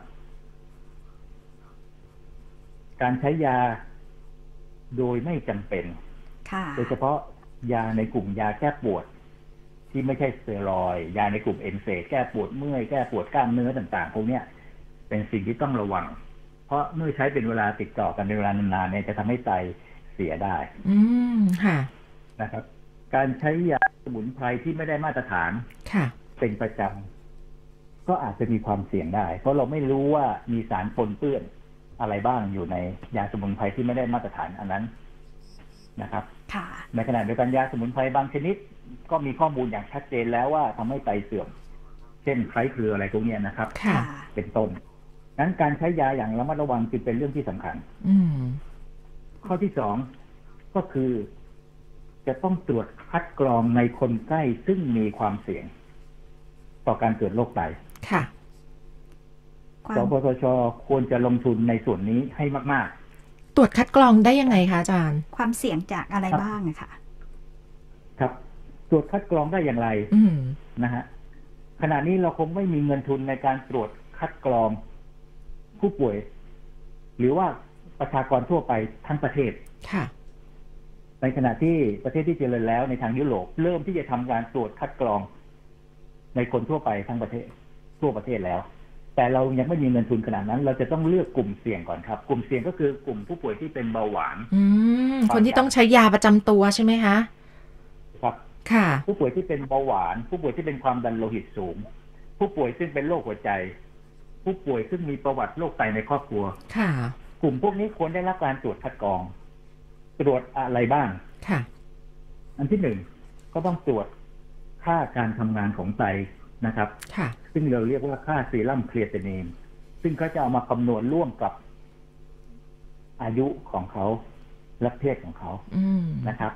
การใช้ยาโดยไม่จำเป็นโดยเฉพาะยาในกลุ่มยาแก้ปวดที่ไม่ใช่สเตียรอยด์ยาในกลุ่มเอนเซดแก้ปวดเมื่อยแก้ปวดกล้ามเนื้อต่างๆพวกนี้เป็นสิ่งที่ต้องระวังเพราะเมื่อใช้เป็นเวลาติดต่อกันเป็นเวลานานๆเนี่ยจะทำให้ไตเสียได้อืมค่ะนะครับการใช้ยาสมุนไพรที่ไม่ได้มาตรฐานเป็นประจำก็อาจจะมีความเสี่ยงได้เพราะเราไม่รู้ว่ามีสารปนเปื้อนอะไรบ้างอยู่ในยาสมุนไพรที่ไม่ได้มาตรฐานอันนั้นนะครับในขณะเดียวกันยาสมุนไพรบางชนิดก็มีข้อมูลอย่างชัดเจนแล้วว่าทำให้ไตเสื่อมเช่นไคร้เครืออะไรพวกนี้นะครับเป็นต้นนั้นการใช้ยาอย่างระมัดระวังจึงเป็นเรื่องที่สำคัญข้อที่สองก็คือจะต้องตรวจคัดกรองในคนไข้ซึ่งมีความเสี่ยงต่อการเกิดโรคไตค่ะสปสช.ควรจะลงทุนในส่วนนี้ให้มากๆตรวจคัดกรองได้ยังไงคะอาจารย์ความเสี่ยงจากอะไรบ้างอะค่ะครับตรวจคัดกรองได้อย่างไรนะฮะขณะนี้เราคงไม่มีเงินทุนในการตรวจคัดกรองผู้ป่วยหรือว่าประชากรทั่วไปทั้งประเทศค่ะในขณะที่ประเทศที่เจริญแล้วในทางยุโรปเริ่มที่จะทำการตรวจคัดกรองในคนทั่วไปทั้งประเทศทั่วประเทศแล้วแต่เรายังไม่มีเงินทุนขนาดนั้นเราจะต้องเลือกกลุ่มเสี่ยงก่อนครับกลุ่มเสี่ยงก็คือกลุ่มผู้ป่วยที่เป็นเบาหวานอืมคนที่ต้องใช้ยาประจำตัวใช่ไหมคะครับค่ะผู้ป่วยที่เป็นเบาหวานผู้ป่วยที่เป็นความดันโลหิตสูงผู้ป่วยซึ่งเป็นโรคหัวใจผู้ป่วยซึ่งมีประวัติโรคไตในครอบครัวค่ะกลุ่มพวกนี้ควรได้รับการตรวจคัดกรองตรวจอะไรบ้างค่ะอันที่หนึ่งก็ต้องตรวจค่าการทำงานของไตนะครับค่ะซึ่งเราเรียกว่าค่าซีรัมครีเอตินินซึ่งเขาจะเอามาคำนวณร่วมกับอายุของเขาและเพศของเขานะครับ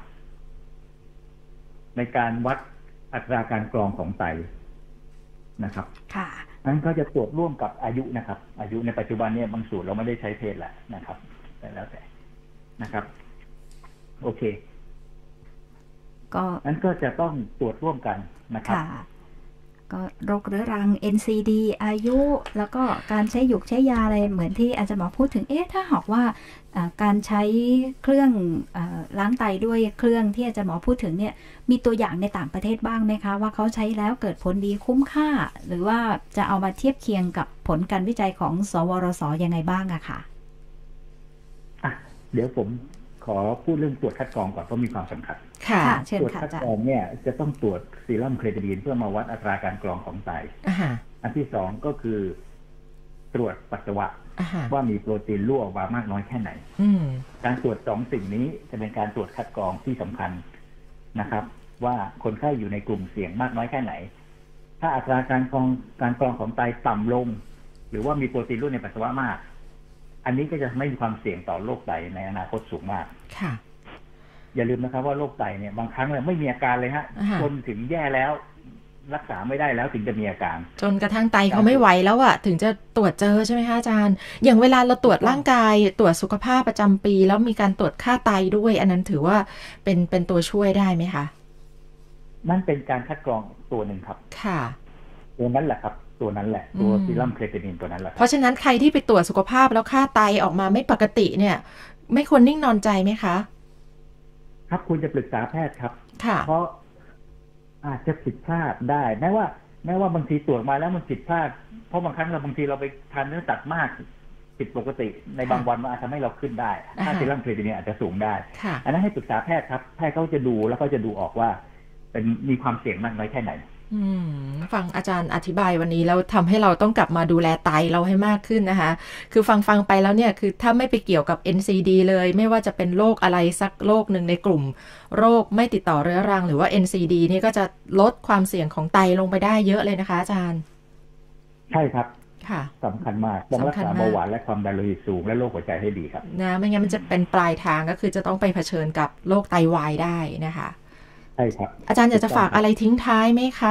ในการวัดอัตราการกรองของไตนะครับค่ะนั้นเขาจะตรวจร่วมกับอายุนะครับอายุในปัจจุบันเนี่ยบางสูตรเราไม่ได้ใช้เพศแล้วนะครับแต่แล้วแต่นะครับโอเคก็นั้นก็จะต้องตรวจร่วมกันนะครับก็โรคเรื้อรัง เอ็น ซี ดี อายุแล้วก็การใช้หยุกใช้ยาอะไรเหมือนที่อาจารย์หมอพูดถึงเอ๊ะถ้าหากว่าการใช้เครื่องล้างไตด้วยเครื่องที่อาจารย์หมอพูดถึงเนี่ยมีตัวอย่างในต่างประเทศบ้างไหมคะว่าเขาใช้แล้วเกิดผลดีคุ้มค่าหรือว่าจะเอามาเทียบเคียงกับผลการวิจัยของสวรสยังไงบ้างอะค่ะอ่ะเดี๋ยวผมขอพูดเรื่องตรวจคัดกรองก่อนเพราะมีความสำคัญค่ะเชิญตรวจค่ะคัดกรองเนี่ยจะต้องตรวจซีรัมครีเอตินินเพื่อมาวัดอัตราการกรองของไตอันที่สองก็คือตรวจปัสสาวะว่ามีโปรตีนรั่วออกมามากน้อยแค่ไหนการตรวจสองสิ่งนี้จะเป็นการตรวจคัดกรองที่สำคัญนะครับว่าคนไข้อยู่ในกลุ่มเสี่ยงมากน้อยแค่ไหนถ้าอัตราการกรองการกรองของไตต่ำลงหรือว่ามีโปรตีนรั่วในปัสสาวะมากอันนี้ก็จะไม่มีความเสี่ยงต่อโรคไตในอนาคตสูงมากค่ะอย่าลืมนะครับว่าโรคไตเนี่ยบางครั้งเนี่ยไม่มีอาการเลยฮะจนถึงแย่แล้วรักษาไม่ได้แล้วถึงจะมีอาการจนกระทั่งไตเขาไม่ไหวแล้วอะถึงจะตรวจเจอใช่ไหมคะอาจารย์อย่างเวลาเราตรวจร่างกายตรวจสุขภาพประจำปีแล้วมีการตรวจค่าไตด้วยอันนั้นถือว่าเป็นเป็นตัวช่วยได้ไหมคะนั่นเป็นการคัดกรองตัวหนึ่งครับค่ะตัวนั้นแหละครับตัวนั้นแหละตัวซีรัมครีเอตินินตัวนั้นแหละเพราะฉะนั้นใครที่ไปตรวจสุขภาพแล้วค่าไตออกมาไม่ปกติเนี่ยไม่ควรนิ่งนอนใจไหมคะครับคุณจะปรึกษาแพทย์ครับค่ะเพราะอาจจะผิดพลาดได้แม้ว่าแม้ว่าบางทีตรวจมาแล้วมันผิดพลาดเพราะบางครั้งเราบางทีเราไปทานเนื้อสัตว์มากผิดปกติในบางวันมันอาจจะทำให้เราขึ้นได้ค่าซีรัมครีเอตินินอาจจะสูงได้อันนั้นให้ปรึกษาแพทย์ครับแพทย์เขาจะดูแล้วก็จะดูออกว่าเป็นมีความเสี่ยงมากน้อยแค่ไหนอืมฟังอาจารย์อธิบายวันนี้แล้วทำให้เราต้องกลับมาดูแลไตเราให้มากขึ้นนะคะคือฟังฟังไปแล้วเนี่ยคือถ้าไม่ไปเกี่ยวกับ เอ็น ซี ดี เลยไม่ว่าจะเป็นโรคอะไรสักโรคหนึ่งในกลุ่มโรคไม่ติดต่อเรื้อรังหรือว่า เอ็น ซี ดี นี่ก็จะลดความเสี่ยงของไตลงไปได้เยอะเลยนะคะอาจารย์ใช่ครับสำคัญมากต้องรักษาเบาหวานและความดันโลหิตสูงและโรคหัวใจให้ดีครับนะไม่งั้นมันจะเป็นปลายทางก็คือจะต้องไปเผชิญกับโรคไตวายได้นะคะใช่ครับอาจารย์อยากจะฝากอะไรทิ้งท้ายไหมคะ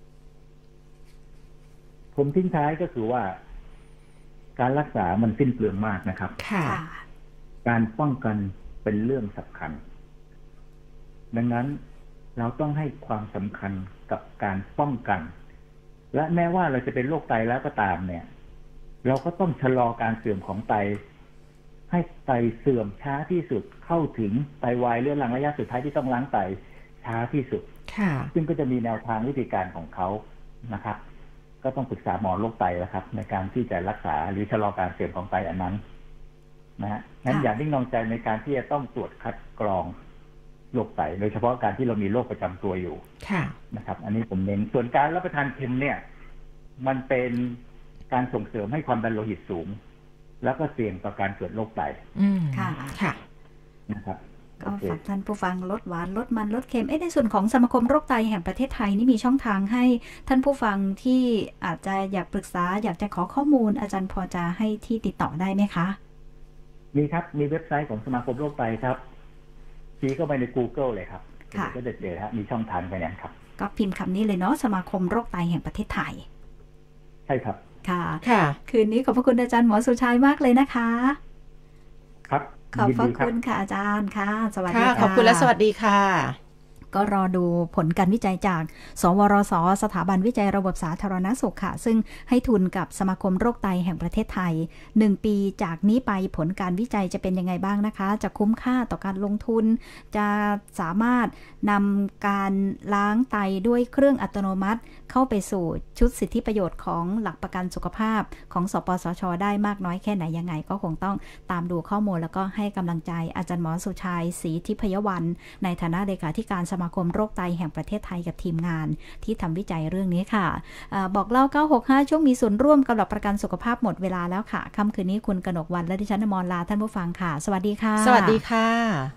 ผมทิ้งท้ายก็คือว่าการรักษามันสิ้นเปลืองมากนะครับค่ะการป้องกันเป็นเรื่องสำคัญดังนั้นเราต้องให้ความสำคัญกับการป้องกันและแม้ว่าเราจะเป็นโรคไตแล้วก็ตามเนี่ยเราก็ต้องชะลอการเสื่อมของไตให้ไตเสื่อมช้าที่สุดเข้าถึงไตวายเรื้อรังระยะสุดท้ายที่ต้องล้างไตช้าที่สุดซึ่งก็จะมีแนวทางวิธีการของเขานะครับก็ต้องปรึกษาหมอโรคไตแล้วครับในการที่จะรักษาหรือชะลอการเสื่อมของไตอันนั้นนะฮะงั้นอย่านิ่งนอนใจในการที่จะต้องตรวจคัดกรองโรคไตโดยเฉพาะการที่เรามีโรคประจำตัวอยู่นะครับอันนี้ผมเน้นส่วนการรับประทานเค็มเนี่ยมันเป็นการส่งเสริมให้ความดันโลหิตสูงแล้วก็เสี่ยงต่อการเกิดโรคไตค่ะค่ะนะครับก็ฝากท่านผู้ฟังลดหวานลดมันลดเค็มเอ๊ะในส่วนของสมาคมโรคไตแห่งประเทศไทยนี่มีช่องทางให้ท่านผู้ฟังที่อาจจะอยากปรึกษาอยากจะขอข้อมูลอาจารย์พอจะให้ที่ติดต่อได้ไหมคะมีครับมีเว็บไซต์ของสมาคมโรคไตครับชี้เข้าไปใน Google เลยครับก็จะเจอครับมีช่องทางไปนั้นครับก็พิมพ์คำนี้เลยเนาะสมาคมโรคไตแห่งประเทศไทยใช่ครับค่ะค่ะคืนนี้ขอบพระคุณอาจารย์หมอสุชัยมากเลยนะคะครับขอบพระคุณค่ะอาจารย์ค่ะสวัสดีค่ะขอบคุณและสวัสดีค่ะก็รอดูผลการวิจัยจากสวรสสถาบันวิจัยระบบสาธารณสุขค่ะซึ่งให้ทุนกับสมาคมโรคไตแห่งประเทศไทยหนึ่งปีจากนี้ไปผลการวิจัยจะเป็นยังไงบ้างนะคะจะคุ้มค่าต่อการลงทุนจะสามารถนำการล้างไตด้วยเครื่องอัตโนมัติเข้าไปสู่ชุดสิทธิประโยชน์ของหลักประกันสุขภาพของสปสช.ได้มากน้อยแค่ไหนยังไงก็คงต้องตามดูข้อมูลแล้วก็ให้กำลังใจอาจารย์หมอสุชัยศรีทิพยวัลย์ในฐานะเลขาธิการสมาคมโรคไตแห่งประเทศไทยกับทีมงานที่ทำวิจัยเรื่องนี้ค่ะอบอกเล่าเก้าหกห้าช่วงมีส่วนร่วมกับหลักประกันสุขภาพหมดเวลาแล้วค่ะค่ำคืนนี้คุณกนกวรรณและดิฉันอมรลาท่านผู้ฟังค่ะสวัสดีค่ะสวัสดีค่ะ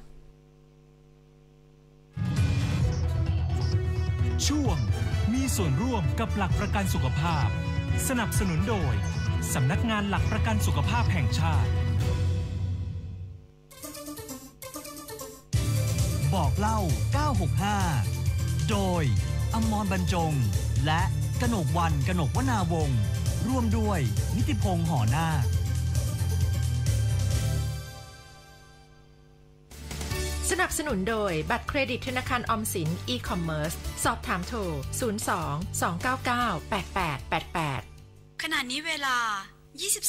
ช่วงมีส่วนร่วมกับหลักประกันสุขภาพสนับสนุนโดยสำนักงานหลักประกันสุขภาพแห่งชาติบอกเล่าเก้าหกห้าโดยอมรบรรจงและกนกวรรณกนกวนาวงศ์ร่วมด้วยนิติพงษ์หอนาคสนับสนุนโดยบัตรเครดิตธนาคารออมสิน e-commerce สอบถามโทรศูนย์ สอง สอง เก้า เก้า แปด แปด แปด แปดขณะนี้เวลายี่สิบ